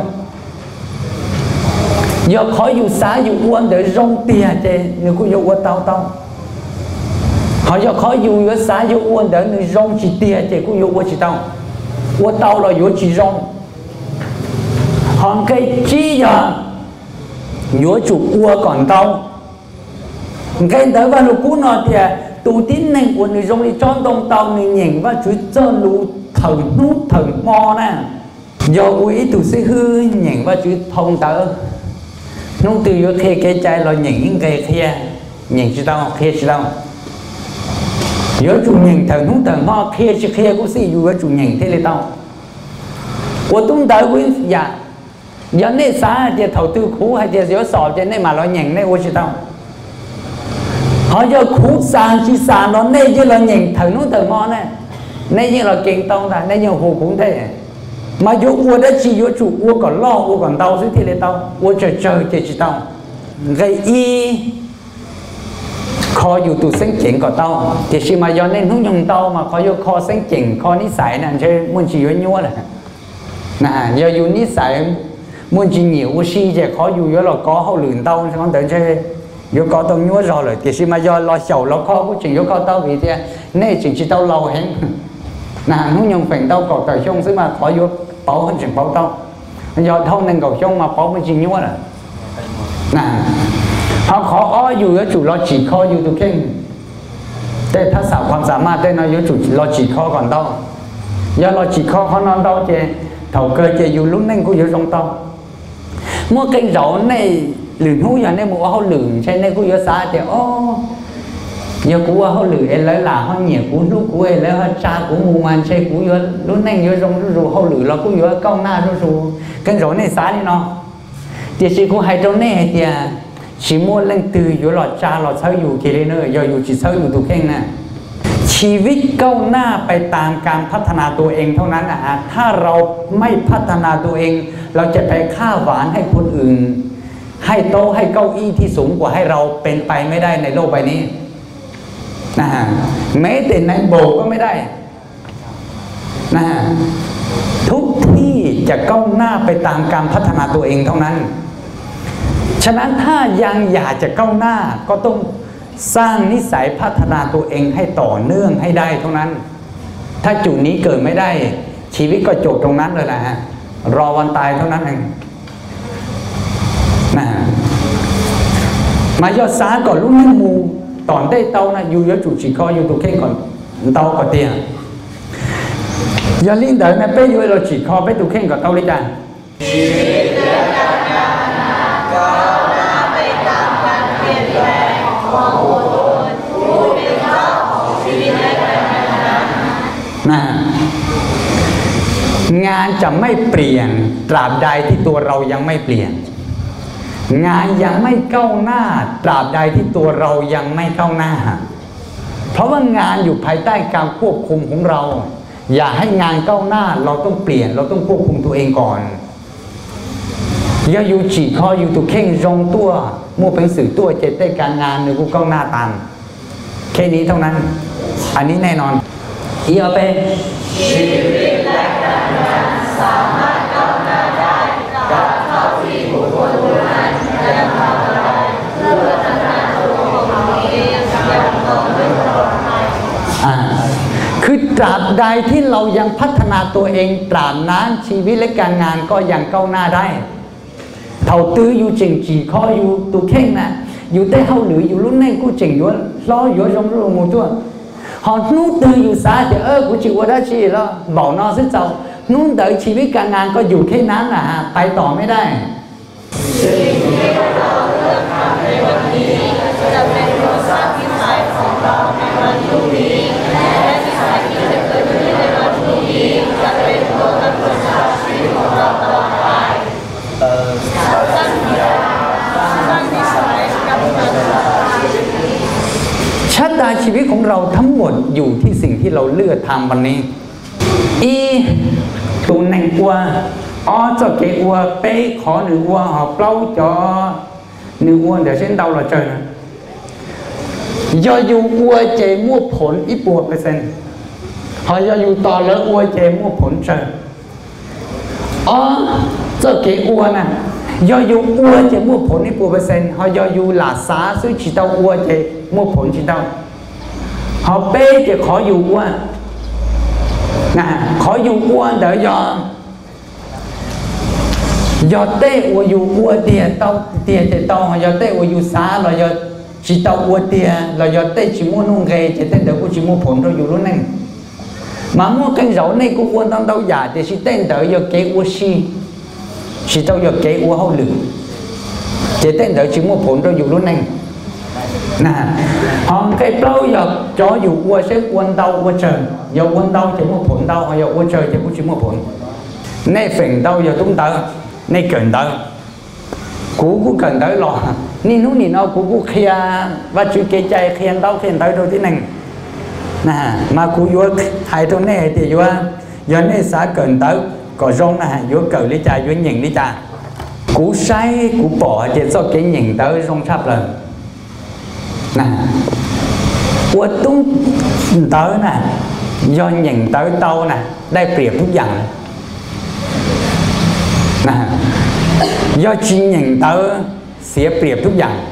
ยอขออยู่สาอยู่อ้วนเดี๋ยวรงเตียเจนึกกูยออัวเตาเตาhọ giờ khó dù ở xã dù uốn đỡ người rong chỉ tia chỉ cũng dù uốn chỉ tao uốn tao là dù chỉ rong họ cái chỉ giờ dù chủ uốn còn tao cái đỡ vào lúc cũ nọ thì tụ tín này của người rong đi tròn đông tao người nhìn và chú cho lù thần nút thần mò nè giờ uý tụ sẽ hư nhìn và chú thông tao nút từ vô khi cái trái là nhìn cái kia nhìn chỉ tao kia chỉ tao nhớ chủ nhìn thằng nút thằng ho kia chỉ kia cũng xí dù chủ nhìn thế này tao của chúng ta với dạ giờ này xã thì đầu tư cũ hay thì giờ sọ cho nên mà nó nhìn này của chị tao họ giờ cũ xã chỉ xã nó này chứ nó nhìn thằng nút thằng ho này này như là kinh tông ta này như hồ cũng thế mà giờ của đó chỉ giờ chủ của còn lo của còn tao xí thế này tao của trời trời thì chị tao gây y khoอยู่ตัวเส้นเจ๋งก็เต้าที่ชิมาย้อนเล่นทุ่งยงเต้ามาเขาอยู่คอเส้นเจ๋งคอนิสัยนั่นใช่มุ่งจีอยู่ยั่วเลยนะยาอยู่นิสัยมุ่งจีเหนียวชีเจ้าเขาอยู่ยั่วเราก็เขาหลื่นเต้าใช่ไหมแต่ใช่อยู่ก็ต้องยั่วรอเลยที่ชิมาย้อนรอเฉาเราคอก็จริงอยู่ก็เต้าvì thế nênจริงจีเต้าเราเห็นนะทุ่งยงแฝงเต้าเก่าแต่ช่วงซึ่งมาขออยู่เป่าขึ้นถึงเป่าเต้ายอดเท่านั้นเก่าช่วงมาเป่าไม่จริงยั่วเลยนะเขาขออ้ออยู่แล้วจุเราจีคออยู่ตัวเข่งแต่ถ้าสาวความสามารถได้น้อยจุเราจีคอก่อนต้องอย่าเราจีคอเขานอนต้องเจเท่าเกิดเจอยู่ลุ้นนั่งกูอยู่ตรงต้องเมื่อเก่งเราในหรือหูอย่างในหมู่เขาหลืมใช่ในกูอยู่ซาเจอ้ออย่ากูว่าเขาหลืมเอเลยหล่าเขาเหนียวกูลูกกูเอเลยเขาจ้ากูมูมันใช่กูอยู่ลุ้นนั่งอยู่ตรงรู้เขาหลืมเรากูอยู่ก้าวหน้ารู้เก่งเราในซานี่เนาะเดี๋ยวสิกูให้ตรงนี้เดียชีมัวเล่นตืออยู่หลอดจ้าหลอดเช้าอยู่กี่เนอร์ยอยู่จีเช้าอยู่ตัวเข่งนะชีวิตก้าวหน้าไปตามการพัฒนาตัวเองเท่านั้นนะฮะถ้าเราไม่พัฒนาตัวเองเราจะไปฆ่าหวานให้คนอื่นให้โต๊ะให้เก้าอี้ที่สูงกว่าให้เราเป็นไปไม่ได้ในโลกใบนี้นะฮะแม้แต่ในโบก็ไม่ได้นะฮะทุกที่จะก้าวหน้าไปตามการพัฒนาตัวเองเท่านั้นฉะนั้นถ้ายังอยากจะก้าวหน้าก็ต้องสร้างนิสัยพัฒนาตัวเองให้ต่อเนื่องให้ได้เท่านั้นถ้าจุดนี้เกิดไม่ได้ชีวิตก็จบตรงนั้นเลยนะฮะรอวันตายเท่านั้นเองนะมายอดซ้าก่อนรุ่นนั่งมูตอนได้เตานะอยู่ยอดจุดจีคออยู่ตัวเข่งก่อนเตาก่อนเตียอย่าลิ้นเดินนะเป้อยู่เราจีคอไปตัวเข่งก่อนเตาลิจันนะงานจะไม่เปลี่ยนตราบใดที่ตัวเรายังไม่เปลี่ยนงานยังไม่ก้าวหน้าตราบใดที่ตัวเรายังไม่ก้าวหน้าเพราะว่างานอยู่ภายใต้การควบคุมของเราอย่าให้งานก้าวหน้าเราต้องเปลี่ยนเราต้องควบคุมตัวเองก่อนอย่าอยู่จีคออยู่ตัวเข่งรงตัวมั่วเป็นสื่อตัวเจตได้การงานหรือกูก้าวหน้าตามแค่นี้เท่านั้นอันนี้แน่นอนอีเอาไปชีวิตและการงานสามารถก้าวหน้าได้กับเท่าที่บุคคลนั้นจะทำอะไรเพื่อพัฒนาตัวเขาเองอย่างต่อเนื่องตลอดไปคือตราบใดที่เรายังพัฒนาตัวเองตราบนั้นชีวิตและการงานก็ยังก้าวหน้าได้เท่าตื้ออยู่จริงจีข้ออยู่ตัวเข่งนะอยู่ได้เท่าหรืออยู่รุ่นนั่งกูจริงอยู่ล้ออยู่ตรงรูมูตัวhọ nút từอยู่ซาจะเออกูจิว่าได้ชีแล้วบอกนอซึ่งเจ้านู่นเดินชีวิตการงานก็อยู่แค่นั้นนะฮะไปต่อไม่ได้สิ่งที่เราเลือกทำในวันนี้จะเป็นตัวสร้างนิสัยของเราในวันพรุ่งนี้และนิสัยที่จะเกิดที่เราเลือกทำวันนี้อีตูนังกัวอ๋อจะเกอัวเป๊ขอหนึ่งอัวหอบเปล่าจอหนึ่งอัวเดี๋ยวเช่นเดาเราเจอนะยอยูอัวเจมั่วผลอีปัวเปอร์เซ็นต์หอยอยูต่อแล้วอัวเจมั่วผลเจออ๋อจะเกอัวนะยอยูอัวเจมั่วผลอีปัวเปอร์เซ็นต์หอยอยูหลาสาซื้อจีเตาอัวเจมั่วผลจีเตาหอเป๊เจขออยู่อัวนะขออยู่อัวเดี๋ยวยอยอเต้อัวอยู่อัวเตียเต้าเตียเจเต้ายอเต้อัวอยู่สาเรายอจีเต้าอัวเตียเรายอเต้จิมัวนุ่งเกยเจเต้เดี๋ยวกูจิมัวผลเราอยู่รุ่นนั่งmà mua cái rau này cũng quan tâm đâu giả thì chỉ tên tới giờ kế uo si chỉ đâu giờ kế uo hậu lử chỉ tên tới chỉ mua phồn đâuอยู่รุ่นนั่งnè họ cái đâu giờ cho dù uo sẽ quan đâu uo trời giờ quan đâu chỉ mua phồn đâu họ giờ uo trời chỉ chỉ mua phồn nay phèn đâu giờ tung tới nay cần tới cú cú cần tới lò ni nú ni nó cú cú kia và chuyện kế chạy kia đâu kia tới đâu thế này nè mà cú vô hai trong này thì vô vô này xã cần tới có rong nè vô cờ lý cha vô nhìn lý cha cú say cú bỏ thì sao cái nhìn tới rong sắp rồi nè uất tung tới nè do nhìn tới tao nè đâyเปรียบทุกอย่างnè do chỉ nhìn tớiเสียเปรียบทุกอย่าง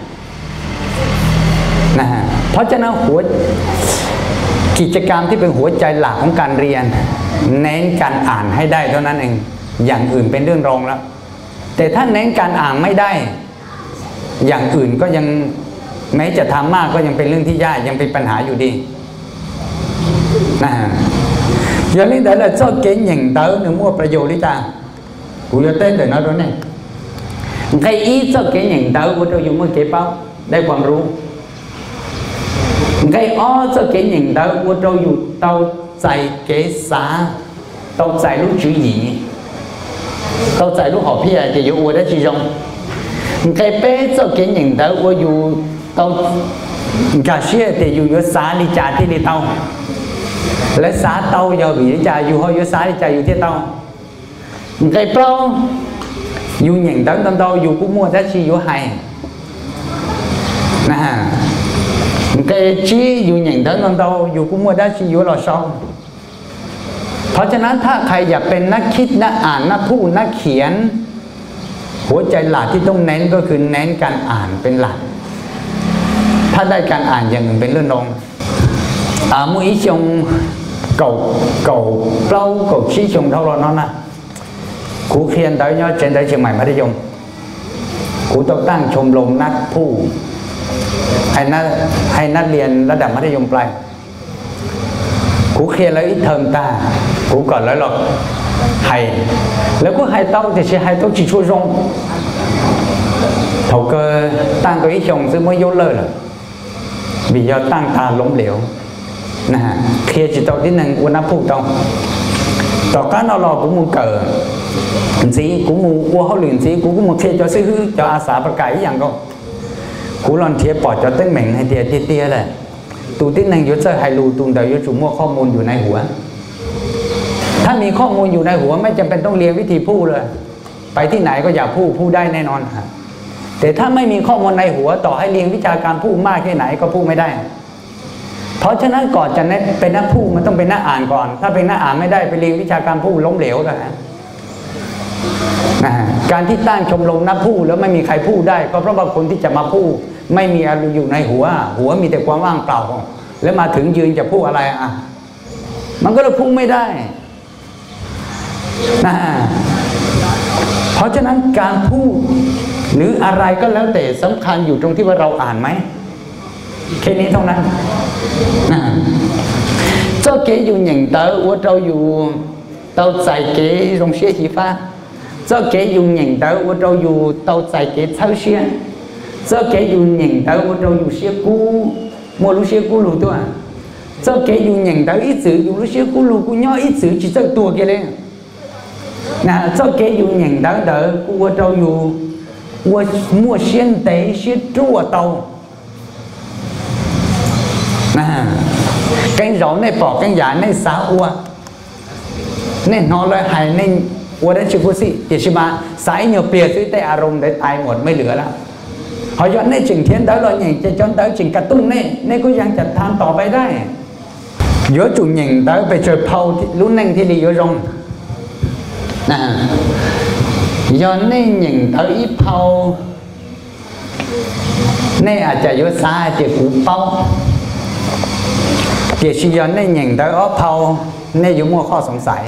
นะฮะเพราะฉะนั้นหัวกิจกรรมที่เป็นหัวใจหลักของการเรียนเน้นการอ่านให้ได้เท่านั้นเองอย่างอื่นเป็นเรื่องรองแล้วแต่ถ้าเน้นการอ่านไม่ได้อย่างอื่นก็ยังแม้จะทำมากก็ยังเป็นเรื่องที่ยากยังเป็นปัญหาอยู่ดีนะฮะอย่างนี้แต่ละเจ้าเก่งอย่างเต๋อหนึ่งมั่วประโยชน์ลิตากูจะเต้นแต่น้อยตัวนี้ใครอีเจ้าเก่งอย่างเต๋อกูจะอยู่เมื่อเก็บเป้าได้ความรู้cái ó cho cái nhìn đó của tôi dù tao chạy cái xã tao chạy lúc chữ gì tao chạy lúc học phía thì dù ở đó chỉ dùng cái bé cho cái nhìn đó của dù tao cả xe thì dù ở xã đi trả thì đi tao lấy xã tao giờ bị trả dù hơi ở xã đi trả dù thế tao cái bao dù nhìn đó tao tao dù cũng mua đó chỉ dù hay nè cáiชี้อยู่อย่างนั้นเราอยู่กูมัวได้ชี้อยู่เราชอบเพราะฉะนั้นถ้าใครอยากเป็นนักคิดนักอ่านนักพูดนักเขียนหัวใจหลักที่ต้องเน้นก็คือเน้นการอ่านเป็นหลักถ้าได้การอ่านอย่างอื่นเป็นเรื่องรองอ่ามุ้ยชงเก่าเก่าเปล่าเก่าชี้ชงเท่าเรานั่นนะกูเขียนtới nhớ trên tới trường màyมัธยมกูต้องตั้งชมรมนักพูดให้นักให้นักเรียนระดับมัธยมปลายกูเคลียร์แล้วอีเทอมตากูก่อนแล้วหรอกให้แล้วก็ให้เต้าแต่ใช้ให้เต้าchỉช่วยรงthầu cơ tăng cái ý chồng sẽ mới vô lơ là vì do tăng ta lỏng liễu nè kia chỉ tao đến năng quân áp phụ tao tao cá nó lò cũng muốn cờ gì cũng muốn qua họ luyện gì cũng muốn kia cho sư hư choอาสาประกาศอย่างก็กูลองเทียบปอดจะตั้งเหม่งให้เตียเตี้ยเลยตูติ้งนั่งยุทธไฮรูตูนเดียวยุทธมั่วข้อมูลอยู่ในหัวถ้ามีข้อมูลอยู่ในหัวไม่จำเป็นต้องเรียนวิธีพูดเลยไปที่ไหนก็อย่าพูดพูดได้แน่นอนครับแต่ถ้าไม่มีข้อมูลในหัวต่อให้เรียนวิชาการพูดมากแค่ไหนก็พูดไม่ได้เพราะฉะนั้นก่อนจะเป็นนักพูดมันต้องเป็นนักอ่านก่อนถ้าเป็นนักอ่านไม่ได้ไปเรียนวิชาการพูดล้มเหลวนะฮะการที่ตั้งชมรมนักพูดแล้วไม่มีใครพูดได้ก็เพราะว่าคนที่จะมาพูดไม่มีอะไรอยู่ในหัวหัวมีแต่ความว่างเปล่าแล้วมาถึงยืนจะพูดอะไรอ่ะมันก็เลยพูดไม่ได้นะเพราะฉะนั้นการพูดหรืออะไรก็แล้วแต่สำคัญอยู่ตรงที่ว่าเราอ่านไหมแค่นี้เท่านั้นนะเจ้าเก๋อยู่อย่างเต๋อว่าเราอยู่เตาใส่เก๋รงเสียสีฟ้าเจ้าเก๋อยู่อย่างเต๋อว่าเราอยู่เตาใส่เก๋เท้าเสียเจ้าเก๋อยู่อย่างเต๋อว่าเราอยู่เสียกูมัวรู้เสียกูรู้ตัวเจ้าเก๋อยู่อย่างเต๋ออีสื่ออยู่รู้เสียกูรู้กูย่ออีสื่อchỉเจ้าตัวเก๋เลยนะเจ้าเก๋อยู่อย่างเต๋อเต๋อกูว่าเราอยู่ว่ามัวเสียนเต๋เสียจั่วเตานะ cái rau này bỏ cái giá này xá ua nên nó lại hay nên ua đến chịu cô sĩ chỉ chứ mà sái nhiều bìa dưới tay arong để tay một mấy lửa đó họ dọn này chỉnh thiên tới rồi nhìn cho chọn tới chỉnh cả tung này nên có dáng chặt than tỏ bay đây giữa chủ nhìn tới về trời phâu lúc nâng thì đi giữa rong nè do nên nhìn tới ít phâu nên à chạy giữa xa chỉ cú bao chỉ do nên nhìn tới ốp phâu nên dùng mua kho sòng sải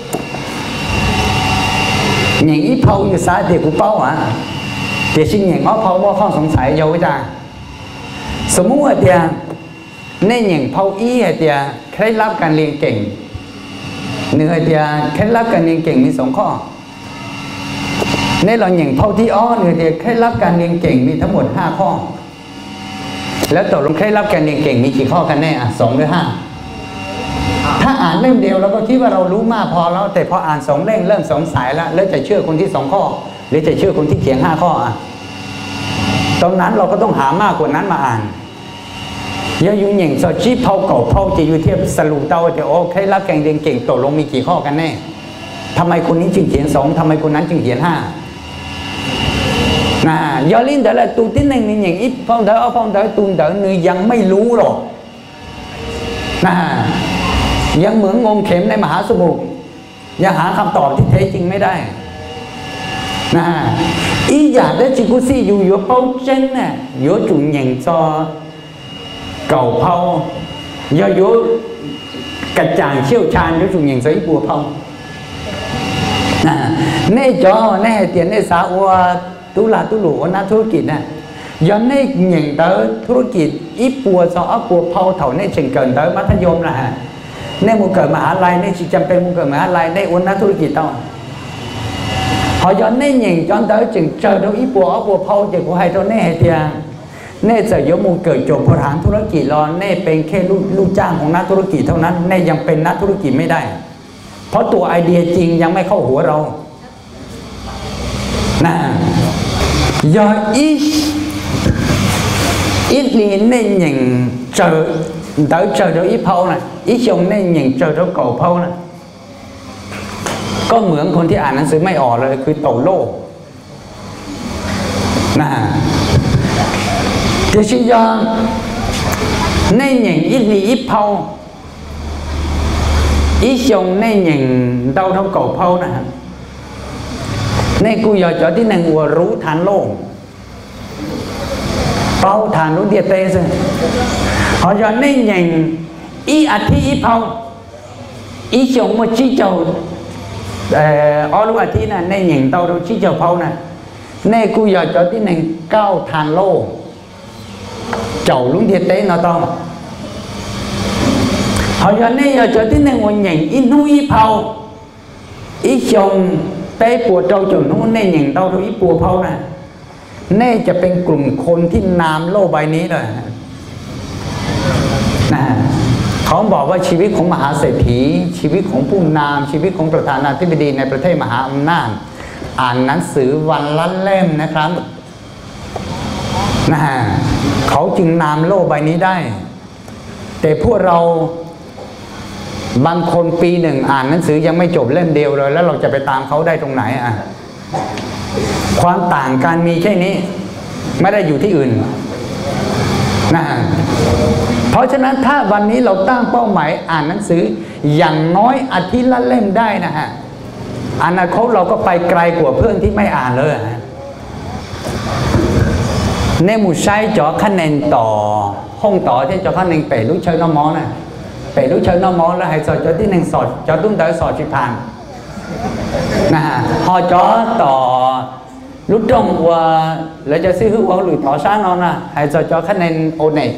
nhìn ít phâu như xa thì cú bao à thì xin nhìn ốp phâu mua kho sòng sải vô cái cha sớm mua thì nên nhìn phâu ý thìเคล็ดลับการเรียนเก่งหนึ่งไอเดียเคล็ดลับการเรียนเก่งมีสองข้อในเราอย่างเท่าที่อ้อหนึ่งไอเดียเคล็ดลับการเรียนเก่งมีทั้งหมดห้าข้อแล้วตกลงเคล็ดลับการเรียนเก่งมีกี่ข้อกันแน่อ่ะสองหรือห้าถ้าอ่านเล่มเดียวเราก็คิดว่าเรารู้มากพอแล้วแต่พออ่านสองเล่มเริ่มสงสัยแล้วแล้วจะเชื่อคนที่สองข้อหรือจะเชื่อคนที่เขียนห้าข้ออ่ะตอนนั้นเราก็ต้องหามากกว่านั้นมาอ่านยาอยู่อย่างสอชีพเผาเก่าเผาจะอยู่เทียบสรุปเตาจะโอ้เคล็ดลับการเรียนเก่งตกลงมีกี่ข้อกันแน่ทำไมคนนี้จึงเขียนสองทำไมคนนั้นจึงเขียนห้านะยอลินแต่ละตูที่หนึ่งนี่อย่างอีฟองเดอร์ฟองเดอร์ตูนเดอร์นี่ยังไม่รู้หรอกนะยังเหมือนงมเข็มในมหาสมุทรยังหาคำตอบที่แท้จริงไม่ได้นะอีอยากได้จิกุซี่อยู่อยู่เป้าเจนน่ะอยู่จุ่มอย่างซอเก่าเผาย่อยุกระจ่างเชี่ยวชาญอยู่จุ่มอย่างซออีบัวเผาเน่จอเน่เตียนเน่สาวตุลาตุลูนักธุรกิจน่ะย้อนเน่อย่างเตอธุรกิจอีปัวซอปัวเผาเถ่าเน่เชิงเกินเตอมัธยมนะฮะเน่มุกเกิดมหาลัยเน่จำเป็นมุกเกิดมหาลัยเน่อุนักธุรกิจต้องhọย้อนเน่อย่างจอนเตอจึงเจอดูอีปัวปัวเผาจะกูให้ตัวเน่เตียเน่จะยกมุกเกิดจบบริหารธุรกิจรอเน่เป็นแค่ลูกลูกจ้างของนักธุรกิจเท่านั้นเน่ยังเป็นนักธุรกิจไม่ได้เพราะตัวไอเดียจริงยังไม่เข้าหัวเรานะยออีอีนี่เน่ยังเจอเต๋อเจอดูอีเผานะอีชงเน่ยังเจอดูเก่าเผานะก็เหมือนคนที่อ่านหนังสือไม่ออกเลยคือโตโลนะที่ชื่อยอเน่ยังอีนี่อีเผาý chồng nên nhìn đau đau cầu phâu nè nên cô giờ cho tiếng năng của rú thàn lô bao thàn rú địa tê rồi họ giờ nên nhìn ý à thi ý phâu ý chồng mà chi chầu ở lúc à thi nè nên nhìn đau đau chi chầu phâu nè nên cô giờ cho tiếng năng cao thàn lô chầu luôn địa tê nó to họ giờ này giờ cho tiếng này ngồi nhìn in nuôi phao ít chồng béปวดเราจนนู้นเนี่ยอย่างเราดูอีปัวเผานะเนี่ยจะเป็นกลุ่มคนที่นามโลกใบนี้เลยนะเขาบอกว่าชีวิตของมหาเศรษฐีชีวิตของผู้นามชีวิตของประธานาธิบดีในประเทศมหาอำนาจอ่านหนังสือวันละเล่มนะครับนะเขาจึงนามโลกใบนี้ได้แต่พวกเราบางคนปีหนึ่งอ่านหนังสือยังไม่จบเล่มเดียวเลยแล้วเราจะไปตามเขาได้ตรงไหนอ่ะความต่างกันมีแค่นี้ไม่ได้อยู่ที่อื่นนะเพราะฉะนั้นถ้าวันนี้เราตั้งเป้าหมายอ่านหนังสืออย่างน้อยอาทิตย์ละเล่มได้นะฮะอนาคตเราก็ไปไกลกว่าเพื่อนที่ไม่อ่านเลยในหมู่ใช้จ่อคะแนนต่อห้องต่อที่จ่อคะแนนเป๋ลูกเชยน้องมอนะเป๋ลูกเชยน้องมอแล้วให้สอดจ่อที่หนึ่งสอดจ่อตุ้งเต๋อสอดสิบพันนะฮะพอจ่อต่อlúc trong và lấy cho sư hữu bảo lùi tỏ sáng nó nè hay cho cho khách nên ổn định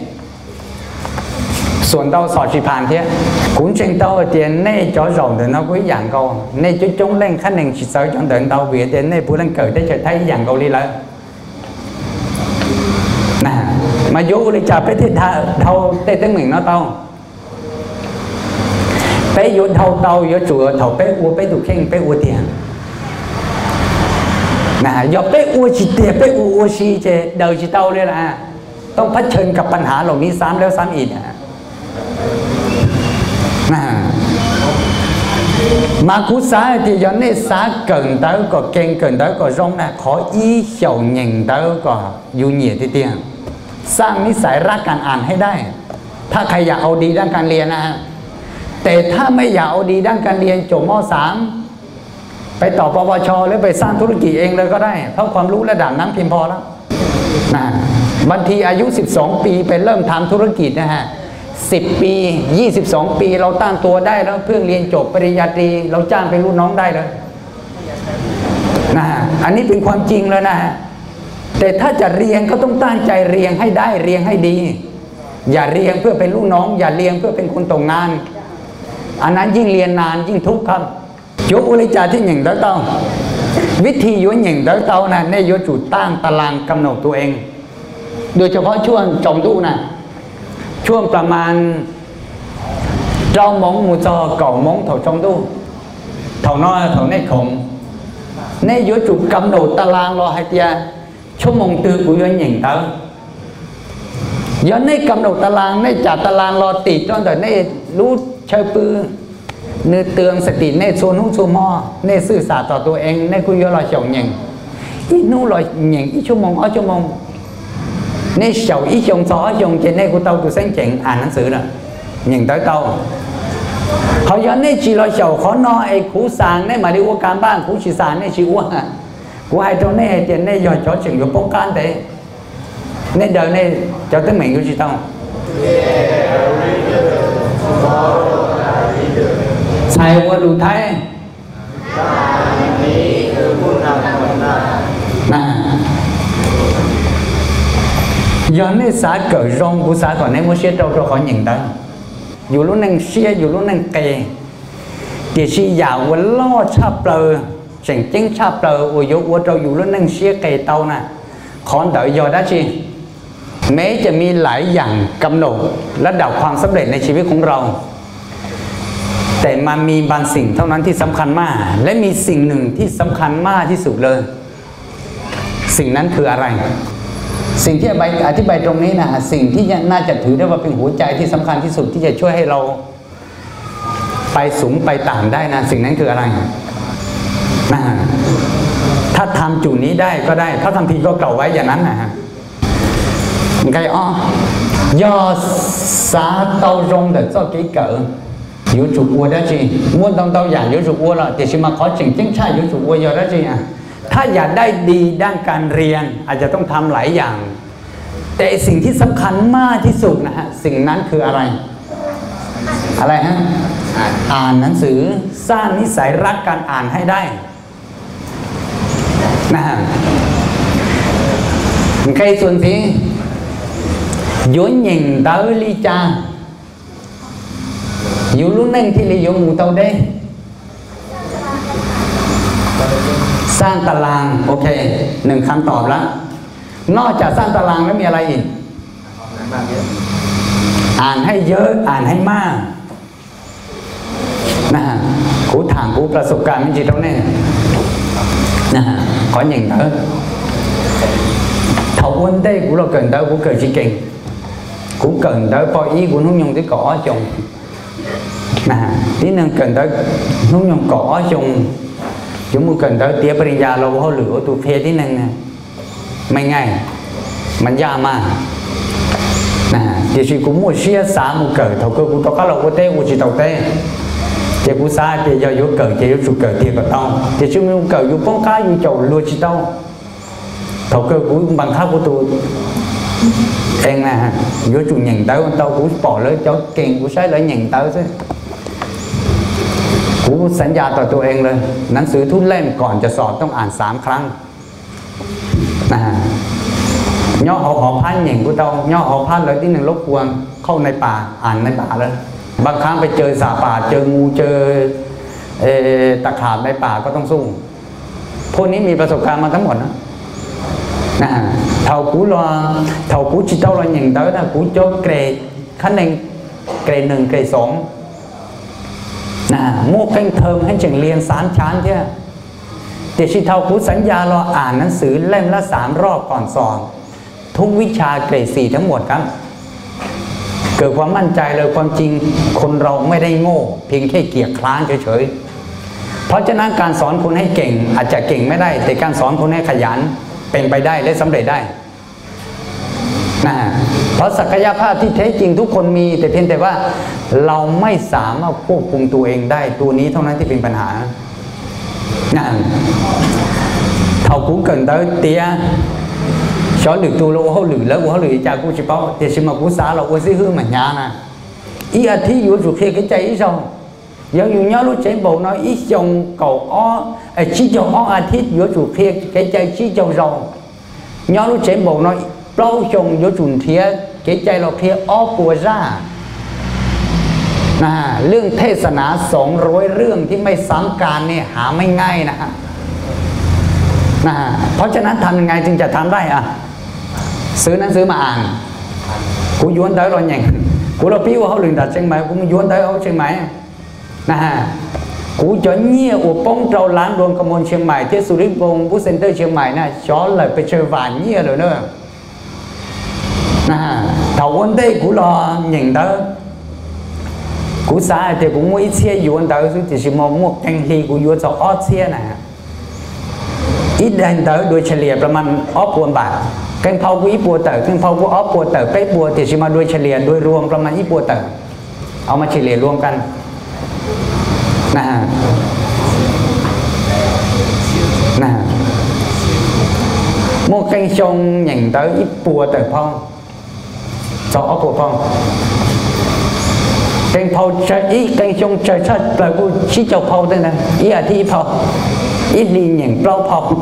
xuân tao sọ chỉ phản thế cũng trên tao ở tiền này cho rộng thì nó quý dạng câu này chú chúng lên khách nên chỉ sợ chọn đợi tao vì tiền này bữa lên cởi để cho thấy dạng câu đi lại nè mà vô đi chạp cái thiết thâu tê tiếng mình nó tao bé vô thâu tao vô chùa thầu bé ua bé tụ khen bé ua tiềnนะยกไปอวดจิตเตะไปอวดชีเจเดินจิตเตาเลยล่ะต้องเผชิญกับปัญหาเหล่านี้ซ้ำแล้วซ้ำอีกนะ mà cú xá thì do nên xá cần tới có kênh cần tới có rong nè khó ý hiểu nhìn tới có dù nhiều thì tiền sangนิสัยรักการอ่านให้ได้ถ้าใครอยากเอาดีด้านการเรียนนะฮะแต่ถ้าไม่อยากเอาดีด้านการเรียนจบม.สาม ไปต่อปวชหรือไปสร้างธุรกิจเองเลยก็ได้เพราะความรู้ระดับนั้นเพียงพอแล้วนะบางทีอายุสิบสองปีไปเริ่มทำธุรกิจนะฮะสิบปียี่สิบสองปีเราตั้งตัวได้แล้วเพิ่งเรียนจบปริญญาตรีเราจ้างเป็นลูกน้องได้เลยนะฮะอันนี้เป็นความจริงเลยนะฮะแต่ถ้าจะเรียนก็ต้องตั้งใจเรียนให้ได้เรียนให้ดีอย่าเรียนเพื่อเป็นลูกน้องอย่าเรียนเพื่อเป็นคนตกงานอันนั้นยิ่งเรียนนานยิ่งทุกข์ครับยกอุลิจาที่หนึ่งเต้าเต้าวิธียกหนึ่งเต้าเต้านะในยกจุดตั้งตารางกำหนดตัวเองโดยเฉพาะช่วงจงตู้นะช่วงประมาณเจ้ามงมูจอเก่ามงถอดจงตู้ถอดน้อยถอดในของในยกจุดกำหนดตารางรอให้เตียชั่วโมงตื่นกูยกหนึ่งเต้าย้อนในกำหนดตารางในจัดตารางรอติดจนแต่ในรู้เชื่อปืนเนื้อเตือนสติในโซนุโซมอในสื่อสารต่อตัวเองในคุยกับเราเฉาหนึ่งอีนู้เราหนึ่งอีชั่วโมงอ้อชั่วโมงในเฉาอีชั่วโมงสองชั่วโมงเจนในกูเตาตัวเส้นเจ๋งอ่านหนังสือน่ะหนึ่งtớiเตาเขาย้อนในจีเราเฉาเขานอไอ้คูสางในมาดิวการบ้านคูชีสานในชีวะกูให้ตรงในเจนในยอดจ่อเฉียงอยู่ป้องกันแต่ในเดินในเจ้าตั้งเหม่งกูชีเตาใช่ว่าดูไทยนี้คือผู้นำคนหน้านะย้อนในสาเกิดรองผู้สาก่อนในมือเชี่ยเราเราขอหยิ่งตั้งอยู่รุ่นนั่งเชี่ยอยู่รุ่นนั่งเกย์เดี๋ยวชี้ยาววันล่อชาเปลือเสียงจิ้งชาเปลืออุยวัวเราอยู่รุ่นนั่งเชี่ยเกย์เตาน่ะขอนเดยยอได้ชีแม้จะมีหลายอย่างกำหนดระดับความสำเร็จในชีวิตของเราแต่มันมีบางสิ่งเท่านั้นที่สำคัญมากและมีสิ่งหนึ่งที่สำคัญมากที่สุดเลยสิ่งนั้นคืออะไรสิ่งที่อธิบายตรงนี้นะสิ่งที่น่าจะถือได้ว่าเป็นหัวใจที่สำคัญที่สุดที่จะช่วยให้เราไปสูงไปต่ำได้นะสิ่งนั้นคืออะไรนะถ้าทำจุดนี้ได้ก็ได้ถ้าทำผิดก็เกล่าวไว้อย่างนั้นนะฮะไงอ้อยอสาเตารงแต่เจ้ากิ๊กเก๋อยู่จุดวัวได้จริงม้วนต้องเตาอย่างอยู่จุดวัวละแต่ชิมาขอจริงจริงใช่อยู่จุดวัวเยอะได้จริงอ่ะถ้าอยากได้ดีด้านการเรียนอาจจะต้องทำหลายอย่างแต่สิ่งที่สำคัญมากที่สุดนะฮะสิ่งนั้นคืออะไรอะไรฮะอ่านหนังสือสร้างนิสัยรักการอ่านให้ได้นะฮะใครส่วนที่ย้อนหยิ่งเตอลีจาอยู่รุ่นนั่งที่เรียนหมู่เตาได้สร้างตารางโอเคหนึ่งคำตอบแล้วนอกจากสร้างตารางแล้วมีอะไรอีกอ่านให้เยอะอ่านให้มากนะฮะกูถามกูประสบการณ์มันจีตรงนี้นะฮะขออย่างเถอะthầu quân đây cũng là cần tới cũng cần chỉ kinh cũng cần tới coi ý của nó nhung cái cỏ trồng nè tí năng cần tới nó nhung cỏ trồng chúng mình cần tới tia bền già lâu hơn lửa tụt phê tí năng nè mấy ngày mình già mà nè thì chỉ cũng một xe xã một cởi thầu cơ cũng tao cá lâu có té cũng chỉ tàu té chỉ cũng xa thì giờ vô cởi chỉ vô chụp cởi thì còn tao thì chúng mình cởi vô bóng cá vô chậu lúa chỉ tao thầu cơ cũng bằng khác của tôi em nè vô chụp nhận tới con tao cũng bỏ lỡ cháu kèn của sai lỡ nhận tới chứ cũngสัญญาต่อตัวเองเลยหนังสือทุกเล่มก่อนจะสอบต้องอ่านสามครั้งนะย่อหอหอพันอย่างกูเตาย่อหอพันเลยที่หนึ่งรบกวนเข้าในป่าอ่านในป่าเลยบางครั้งไปเจอสาป่าเจองูเจอตะขาบในป่าก็ต้องสู้พวกนี้มีประสบการณ์มาทั้งหมดนะนะเท่ากูรอเท่ากูจิตเท่าเราอย่างเต้นะกูโจ๊กเกรดขั้นหนึ่งเกรดหนึ่งเกรดสองนะมั่วเพ่งเทิมให้จึงเรียนสามชั้นเท่าแต่ชิเท่ากูสัญญาเราอ่านหนังสือเล่มละสามรอบก่อนสอนทุกวิชาเกรดสี่ทั้งหมดครับเกิดความมั่นใจเลยความจริงคนเราไม่ได้โง่เพียงแค่เกียจคร้านเฉยๆเพราะฉะนั้นการสอนคนให้เก่งอาจจะเก่งไม่ได้แต่การสอนคนให้ขยันเป็นไปได้และสำเร็จได้นะเพราะศักยภาพที่แท้จริงทุกคนมีแต่เพียงแต่ว่าเราไม่สามารถควบคุมตัวเองได้ตัวนี้เท่านั้นที่เป็นปัญหานะเท่ากูเกินtới tia cho được tu lô hậu lử lớn của hậu lử chaกูchỉ bao thì xin màกูxá làกูsẽ hư mà nhà nè ý là thí dụ dù khi cái cháy ý xong giờ dù nhớ lúc cháy bầu nói ít dòng cầu ó chỉ cho ó à thiết giữa dù khi cái cháy chỉ cho rau nhớ lúc cháy bầu nói bao chồng giữa chuồn thía cái cháy là khi ó bùa raนะเรื่องเทศนาสองร้อยเรื่องที่ไม่ซ้ำกันเนี่ยหาไม่ง่ายนะฮะนะเพราะฉะนั้นทำยังไงจึงจะทำได้อ่ะซื้อหนังสือมาอ่านกูย้วนtới rồi nhỉกูเราพิ้วเขาหนึ่งดัดเชียงใหม่กูไม่ย้วนtớiเขาเชียงใหม่นะฮะกูจะเงี้ยอุปงเราล้างดวงกมลเชียงใหม่ที่สุริวงศ์ผู้เซ็นเตอร์เชียงใหม่น่ะช้อนเลยไปเจอหวานเงี้ยเลยเนอะนะฮะถาวรได้กูรอหญิงtớiกูสาแต่กูไม่เชี่ยย้วนtới thì chỉ mong một canh khiกูย้วนสองออดเชี่ยน่ะít đến tới đuôiเฉลี่ยประมาณออปวนบาทแกงเผากูอีปัวเต๋อแกงเผากูออปปัวเต๋อเป๊ะปัวติชิมาโดยเฉลี่ยโดยรวมประมาณอีปัวเต๋อเอามาเฉลี่ยรวมกันนะฮะนะฮะโมแกงชงอย่างtớiอีปัวเต๋อพ่อสองออปปัวพ่อแกงเผาใช้อีแกงชงใช้ชัดแต่กูชี้เจ้าเผาได้นะอีอาทิเผาít đi những bao phong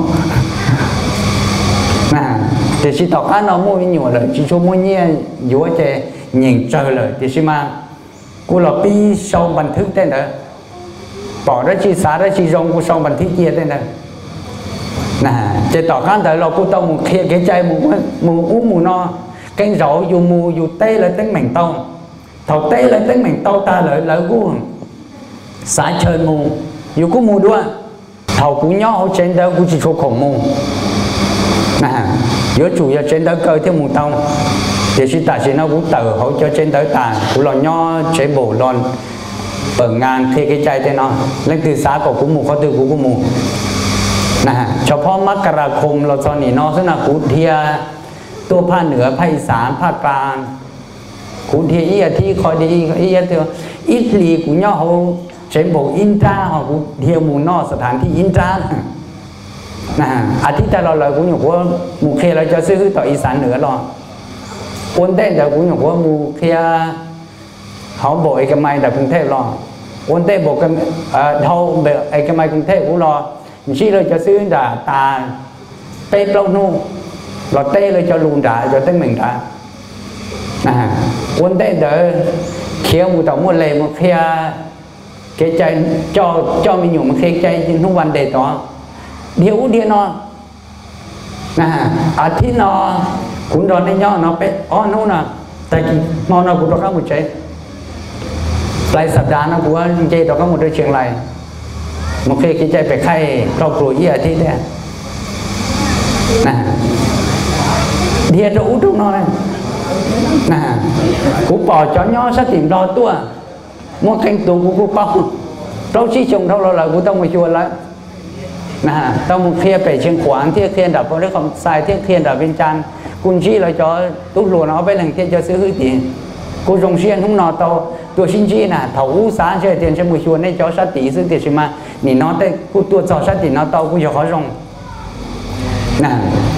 nè thì chỉ tao ăn nó mua nhiều rồi chỉ cho mua nhiều dúa chè nhìn trời rồi thì chỉ mà cô là pi sauบันทึกได้nữa bỏ ra chi xả ra chi rong cô sauบันทึกkiaได้nữa nè chỉ tao ăn tới là cô tao một kia cái chai một một uống một no cái rau dù mù dù tê lại tiếng mèn tao thầu tê lại tiếng mèn tao ta lại lại cô xả chơi mù dù cô mù đua thầu cú nhỏ hỗ trên đó cú chỉ cho khổng mù nè giữa chủ yếu trên đó cơ theo mù tông thì chỉ ta chỉ nó cú tờ hỗ cho trên đó ta cú lò nhỏ chế bổ lon ở ngang khi cái chai thế nó lên từ xã của cú mù có từ cú cú mù nè choพ่อมกราคมเราตอนนี้เนาะซึ่งนะครูเทียตัวภาคเหนือภาคอีสานภาคกลางครูเทียอีที่คอยดีอีเทียอีทลีกูย่อเขาเช่นบอกอินทราเขากูเทียมูนอสถานที่อินทรานะอาทิตย์แต่เราเลยกูอยู่ว่ามูเคเราจะซื้อต่ออีสานเหนือหรอคนเต้นแต่กูอยู่ว่ามูเคเขาบอกไอ้กำไมแต่กรุงเทพหรอคนเต้บอกกันเท่าแบบไอ้กำไมกรุงเทพกูรอชี้เลยจะซื้อด่าตาเต้เปล่านู่เราเต้เลยจะลูนด่าจะเต้เหม่งด่านะคนเต้เดอเขียวมูต่อมูเลยมูเขียcáiใจcho cho mình nhủ một khiใจtrênทุกวันเดต่อเดี๋ยวเดี๋ยวเนาะนะอาทิตย์เนาะคุณรอในย่อเนาะไปอ๋อนู่นน่ะแต่มองเนาะคุณรอข้ามหมดใจปลายสัปดาห์นะกูว่าใจต่อข้ามหมดด้วยเชียงรายmột khi cáiใจไปไข่ครอบครัวยี่อาทิตย์เนี่ยนะเดี๋ยวจะอุ้ดตรงนอนนะกูปล่อยcho nhỏ sát tìm đo tua mua canh tù của cô bao đâu chỉ trồng đâu là cô tông mà chua lại nè tao một kia phải trên quán thiết thiên đập vào đấy không sai thiết thiên đập bên trangคุณชี้เราcho tút luồn nó bên lần kia choซื้อtiền cô dùng xuyên không nọ taoตัวชิ้นชี้น่ะถาวสารเชื่อเตียนเชื่อมือชวนให้เจ้าสัตติซึ่งเตียนใช่ไหมนี่น้องแต่กูตัวเจ้าสัตติน้องเตากูจะขอส่งน่ะ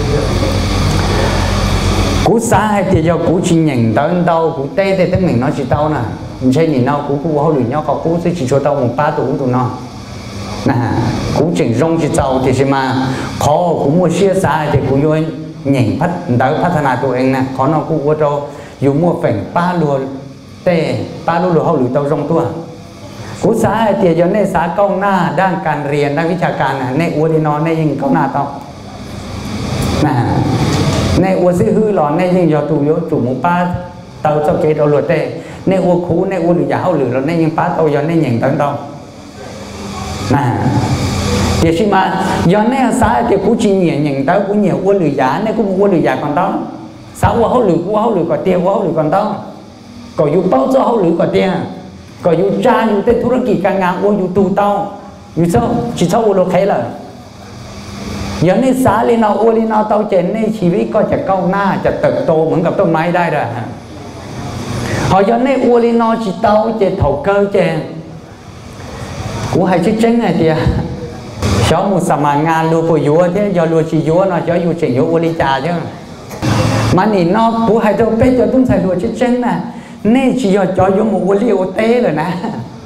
กูสาให้เตียกูชิงอย่างเต้าเต้ากูเต้แต่ตั้งหนึ่งน้องชิเต้าน่ะไม่ใช่นี่น้องกูกูเขาหลุดน้องเขากูซื้อชิชัวเต้าหมู่ป้าตัวกูตัวน้องน่ะกูจึงส่งชิเต้าเตียใช่ไหมขอกูมั่วเชี่ยสาแต่กูย้อนหยิ่งพัฒนาพัฒนาตัวเองนะขอน้องกูว่าเราอยู่มั่วแฝงป้าล้วนเต้ป้ารู้หรือเขาหรือเต้ารงตัวกูสาเตียจนในสาก้าวหน้าด้านการเรียนด้านวิชาการในอวดีนอนในยิ่งก้าวหน้าต้องนะในอวซื้อหื้อหลอนในยิ่งยอตูโยจูหมูป้าเต้าเจ้าเกตเอาหลวดเต้ในอวคูในอวหรือยาเขาหรือเราในยิ่งป้าเต้ายอนในยิ่งตั้งต้องนะเดี๋ยวชิมาย้อนในสาเตียกูจีเหนียยิ่งเต้ากูเหนียวอวหรือยาในกูอวหรือยาก่อนต้องสาวอวเขาหรือกูเขาหรือก่อนเตียวเขาหรือก่อนต้องก็อยู่เป้าเจ้าเขาหรือก็เตี้ยก็อยู่จ้าอยู่ในธุรกิจการงานโออยู่ตูเต้าอยู่เจ้าจิตเจ้าโอโลเคเลยอย่างนี้สาลีนาโอลีนาเต้าเจนในชีวิตก็จะก้าวหน้าจะเติบโตเหมือนกับต้นไม้ได้เลยฮะhọ cho nên u li no chỉ tao chỉ thầu cơ chè cũng hay chứ tránh này kìa cháu một sầm mà ngàn lúa bồi lúa thế do lúa chỉ lúa nó cho dù chỉ lúa u li trà chứ mà nhìn nó cũng hay đâu biết cho chúng xài lúa chứ tránh nè nên chỉ do cho dù một u li u té rồi nè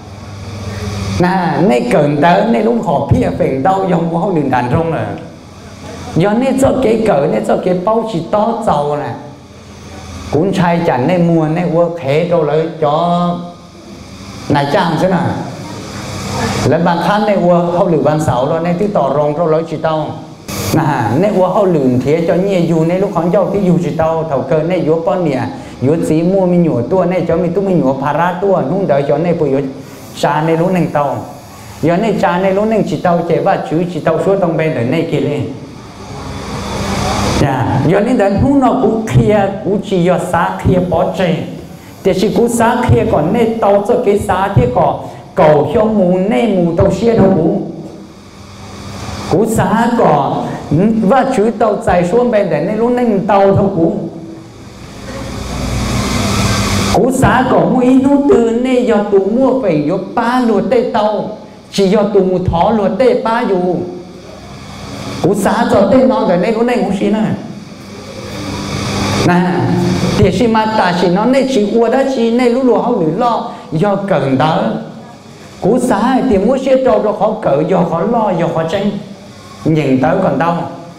nè nên cần tới nên lúc họ phía phèn đâu do một hậu đường đàn rong rồi do nên cho cái cỡ nên cho cái bao chỉ to giàu nè cũng sai chẳng nên mua nên mua khế đâu lấy cho nài trang thế nào lấy bàn khăn nên mua hậu lử bàn sáu rồi nên tí tỏ rong đâu lấy chỉ tao nà nên mua hậu lử thế cho nhiều dù nên lúc khán dâu tí dù chỉ tao thầu cơ nên yếu con nè yếu xí mua mi nhổ tua nên cho mi tu mi nhổ para tua không đợi cho nên bùi yếu cha nên lúc nên tao yếu nên cha nên lúc nên chỉ tao chế và chữ chỉ tao suốt trong bên để nên kia lên do nên đến hôm nào cũng kia cũng chỉ do xa kia bỏ chạy thì chỉ cũng xa kia còn nên tàu cho cái xa thế có cầu cho mù nên mù tàu xe đâu cũng cũng xa có và chữ tàu chạy xuống bên để nên lúc nên tàu thôi cũng cũng xa có mua ít nút từ nên do tụ mua phải do ba lúa tê tàu chỉ do tụ mua thỏ lúa tê ba dù cũng xa cho tê non rồi nên lúc này cũng xí nữa nè thì khi mà ta chỉ nó nên chỉ uo đó chỉ nên lú lúa họ lử lo do cần đó cú xá thì muốn xe trâu rồi họ cỡ do họ lo do họ tranh nhìn tới còn đâu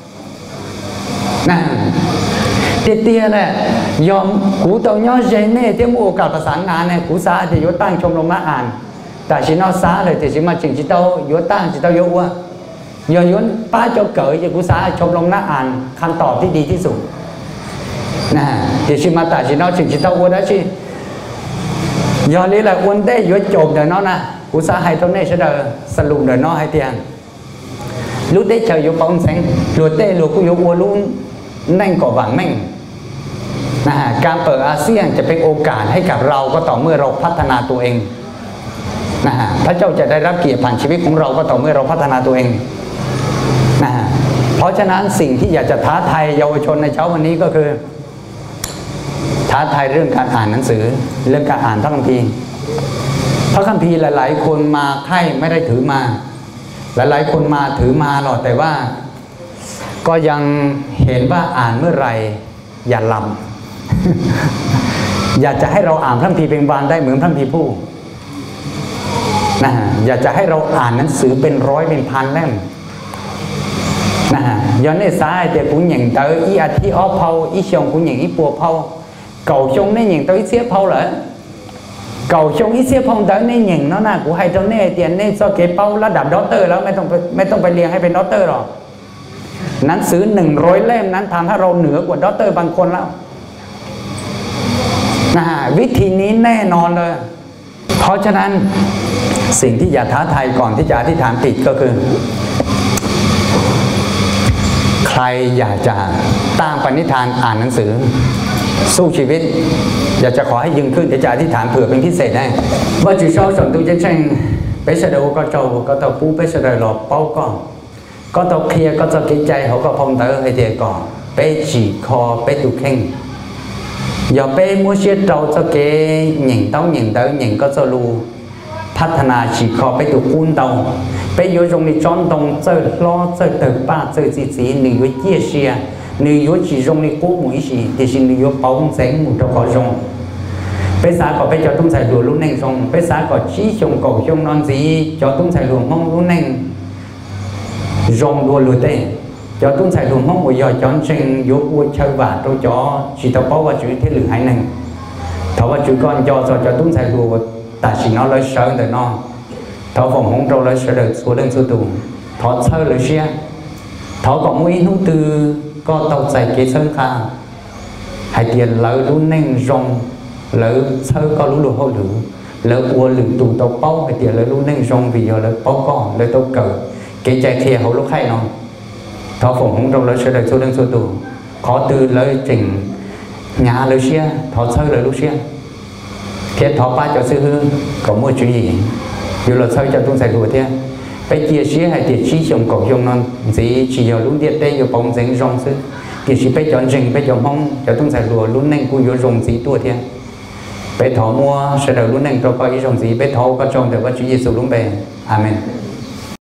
nè thì tia này do cú tàu nhỏ dây này thì mua cả tài sản ngàn này cú xá thì vô tăng trong lòng má àn tại chỉ nó xá rồi thì chỉ mà chừng chỉ tao vô tăng chỉ tao vô uo do vô ba cho cỡ thì cú xá trong lòng má ànขั้นตอบที่ดีที่สุดnè thì khi mà tại chỉ nó chỉ chỉ tao uốn đó chứ do lý là uốn té dưới trộm đời nó nè cú sa hay trong này sẽ đời săn lùng đời nó hay tiền lúc đấy chờ vô bóng sáng lúa té lúa cũng vô uốn luônนั่งก่อหวังนั่งนะการเปิดอาเซียนจะเป็นโอกาสให้กับเราก็ต่อเมื่อเราพัฒนาตัวเองนะพระเจ้าจะได้รับเกียรติผ่านชีวิตของเราก็ต่อเมื่อเราพัฒนาตัวเองนะเพราะฉะนั้นสิ่งที่อยากจะท้าทายเยาวชนในเช้าวันนี้ก็คือท้าทายเรื่องการอ่านหนังสือเรื่องการอ่านพระคัมภีร์พระคัมภีร์หลายๆคนมาไข่ไม่ได้ถือมาหลายๆคนมาถือมาหรอกแต่ว่าก็ยังเห็นว่าอ่านเมื่อไรอย่าลำ อยากจะให้เราอ่านพระคัมภีร์เป็นวันได้เหมือนพระคัมภีร์ผู้นะฮะอยากจะให้เราอ่านหนังสือเป็นร้อยเป็นพันเล่มนะฮะย้อนในสายแต่cũng nhận tới ý à thi ó phâu ý xong cũng nhận ý bùa phâu cầu chung nên nhận tới ý xếp phâu lại cầu chung ý xếp phâu tới nên nhận nó là của hai trong này tiền nên cho cái phâu là đạp đó tơแล้วไม่ต้องไม่ต้องไปเรียนให้เป็นด็อกเตอร์หรอกหนังสือหนึ่งร้อยเล่มนั้นทำให้เราเหนือกว่าด็อกเตอร์บางคนแล้วนะฮะวิธีนี้แน่นอนเลยเพราะฉะนั้นสิ่งที่อยากท้าทายก่อนที่จะอธิษฐานติดก็คือใครอยากจะตั้งปณิธานอ่านหนังสือสู้ชีวิตอยากจะขอให้ยืนขึ้นจะอธิษฐานเผื่อเป็นพิเศษได้ว่าจุดโซ่ส่วนตัวจะเช่นไปเสด็จก็โจก็ต้องปูไปเสด็จหลอกเป้าก็ก็ต้องเคลียร์ก็ต้องกิจใจเขาก็พองเตอให้เดียก่อนไปจีคอไปตุกเข่งอย่าไปมัวเชี่ยเราจะเกยหญิงต้องหญิงเตอหญิงก็จะรู้พัฒนาจีคอไปตุกุ้นเตาไปอยู่ตรงนี้จอนตรงเจอล้อเจอเติบป้าเจอจีจีหนึ่งอยู่เยี่ยเชียหนึ่งอยู่จีตรงนี้กู้หมุยสีแต่สิ่งหนึ่งอยู่เป้าแสงหมุนเราขอจงไปสาก็ไปจอดตุ้งใส่หลวงลุ่นเน่งทรงไปสาก็ชี้ชงเก่าชงนอนสีจอดตุ้งใส่หลวงห้องลุ่นเน่งรองดัวลุ่นเต้จอดตุ้งใส่หลวงห้องหัวยอจอนเชงยุบวัวเชยว่าตัวจอchỉ tao bao vào chữ thế lử hai nền thảo vào chữ con cho cho choตุ้งใส่หลวงแต่สิ่งนั้นเลยเสริมแต่นอนthọ phòng hồng trâu lấy sửa được số đơn số tù thọ sơ lấy xe thọ có mũi nút từ có tàu chạy kế sơn kha hai tiền lấy lú neng rong lấy sơ có lú lù hô lử lấy ua lử tù tàu bao hai tiền lấy lú neng rong vì giờ lấy bao con lấy tàu cờ kế chạy kia hậu lúc hay nó thọ phòng hồng trâu lấy sửa được số đơn số tù khó từ lấy trình nhà lấy xe thọ sơ lấy lú xe thiết thọ ba cho sư hương có mua chú ý dù là sao cho tung sai đùa thế bây chia sẻ hay tiệt chi trong cổ trong non gì chỉ giờ luôn tiệt đây giờ bóng dính rong sư tiệt chi bây chọn rình bây chọn mong cho tung sai đùa luôn nên cú giờ rong gì tua thế bây thọ mua sẽ đầu luôn nên cho có ý rong gì bây thọ có trong được có chú Giêsu luôn bề amen.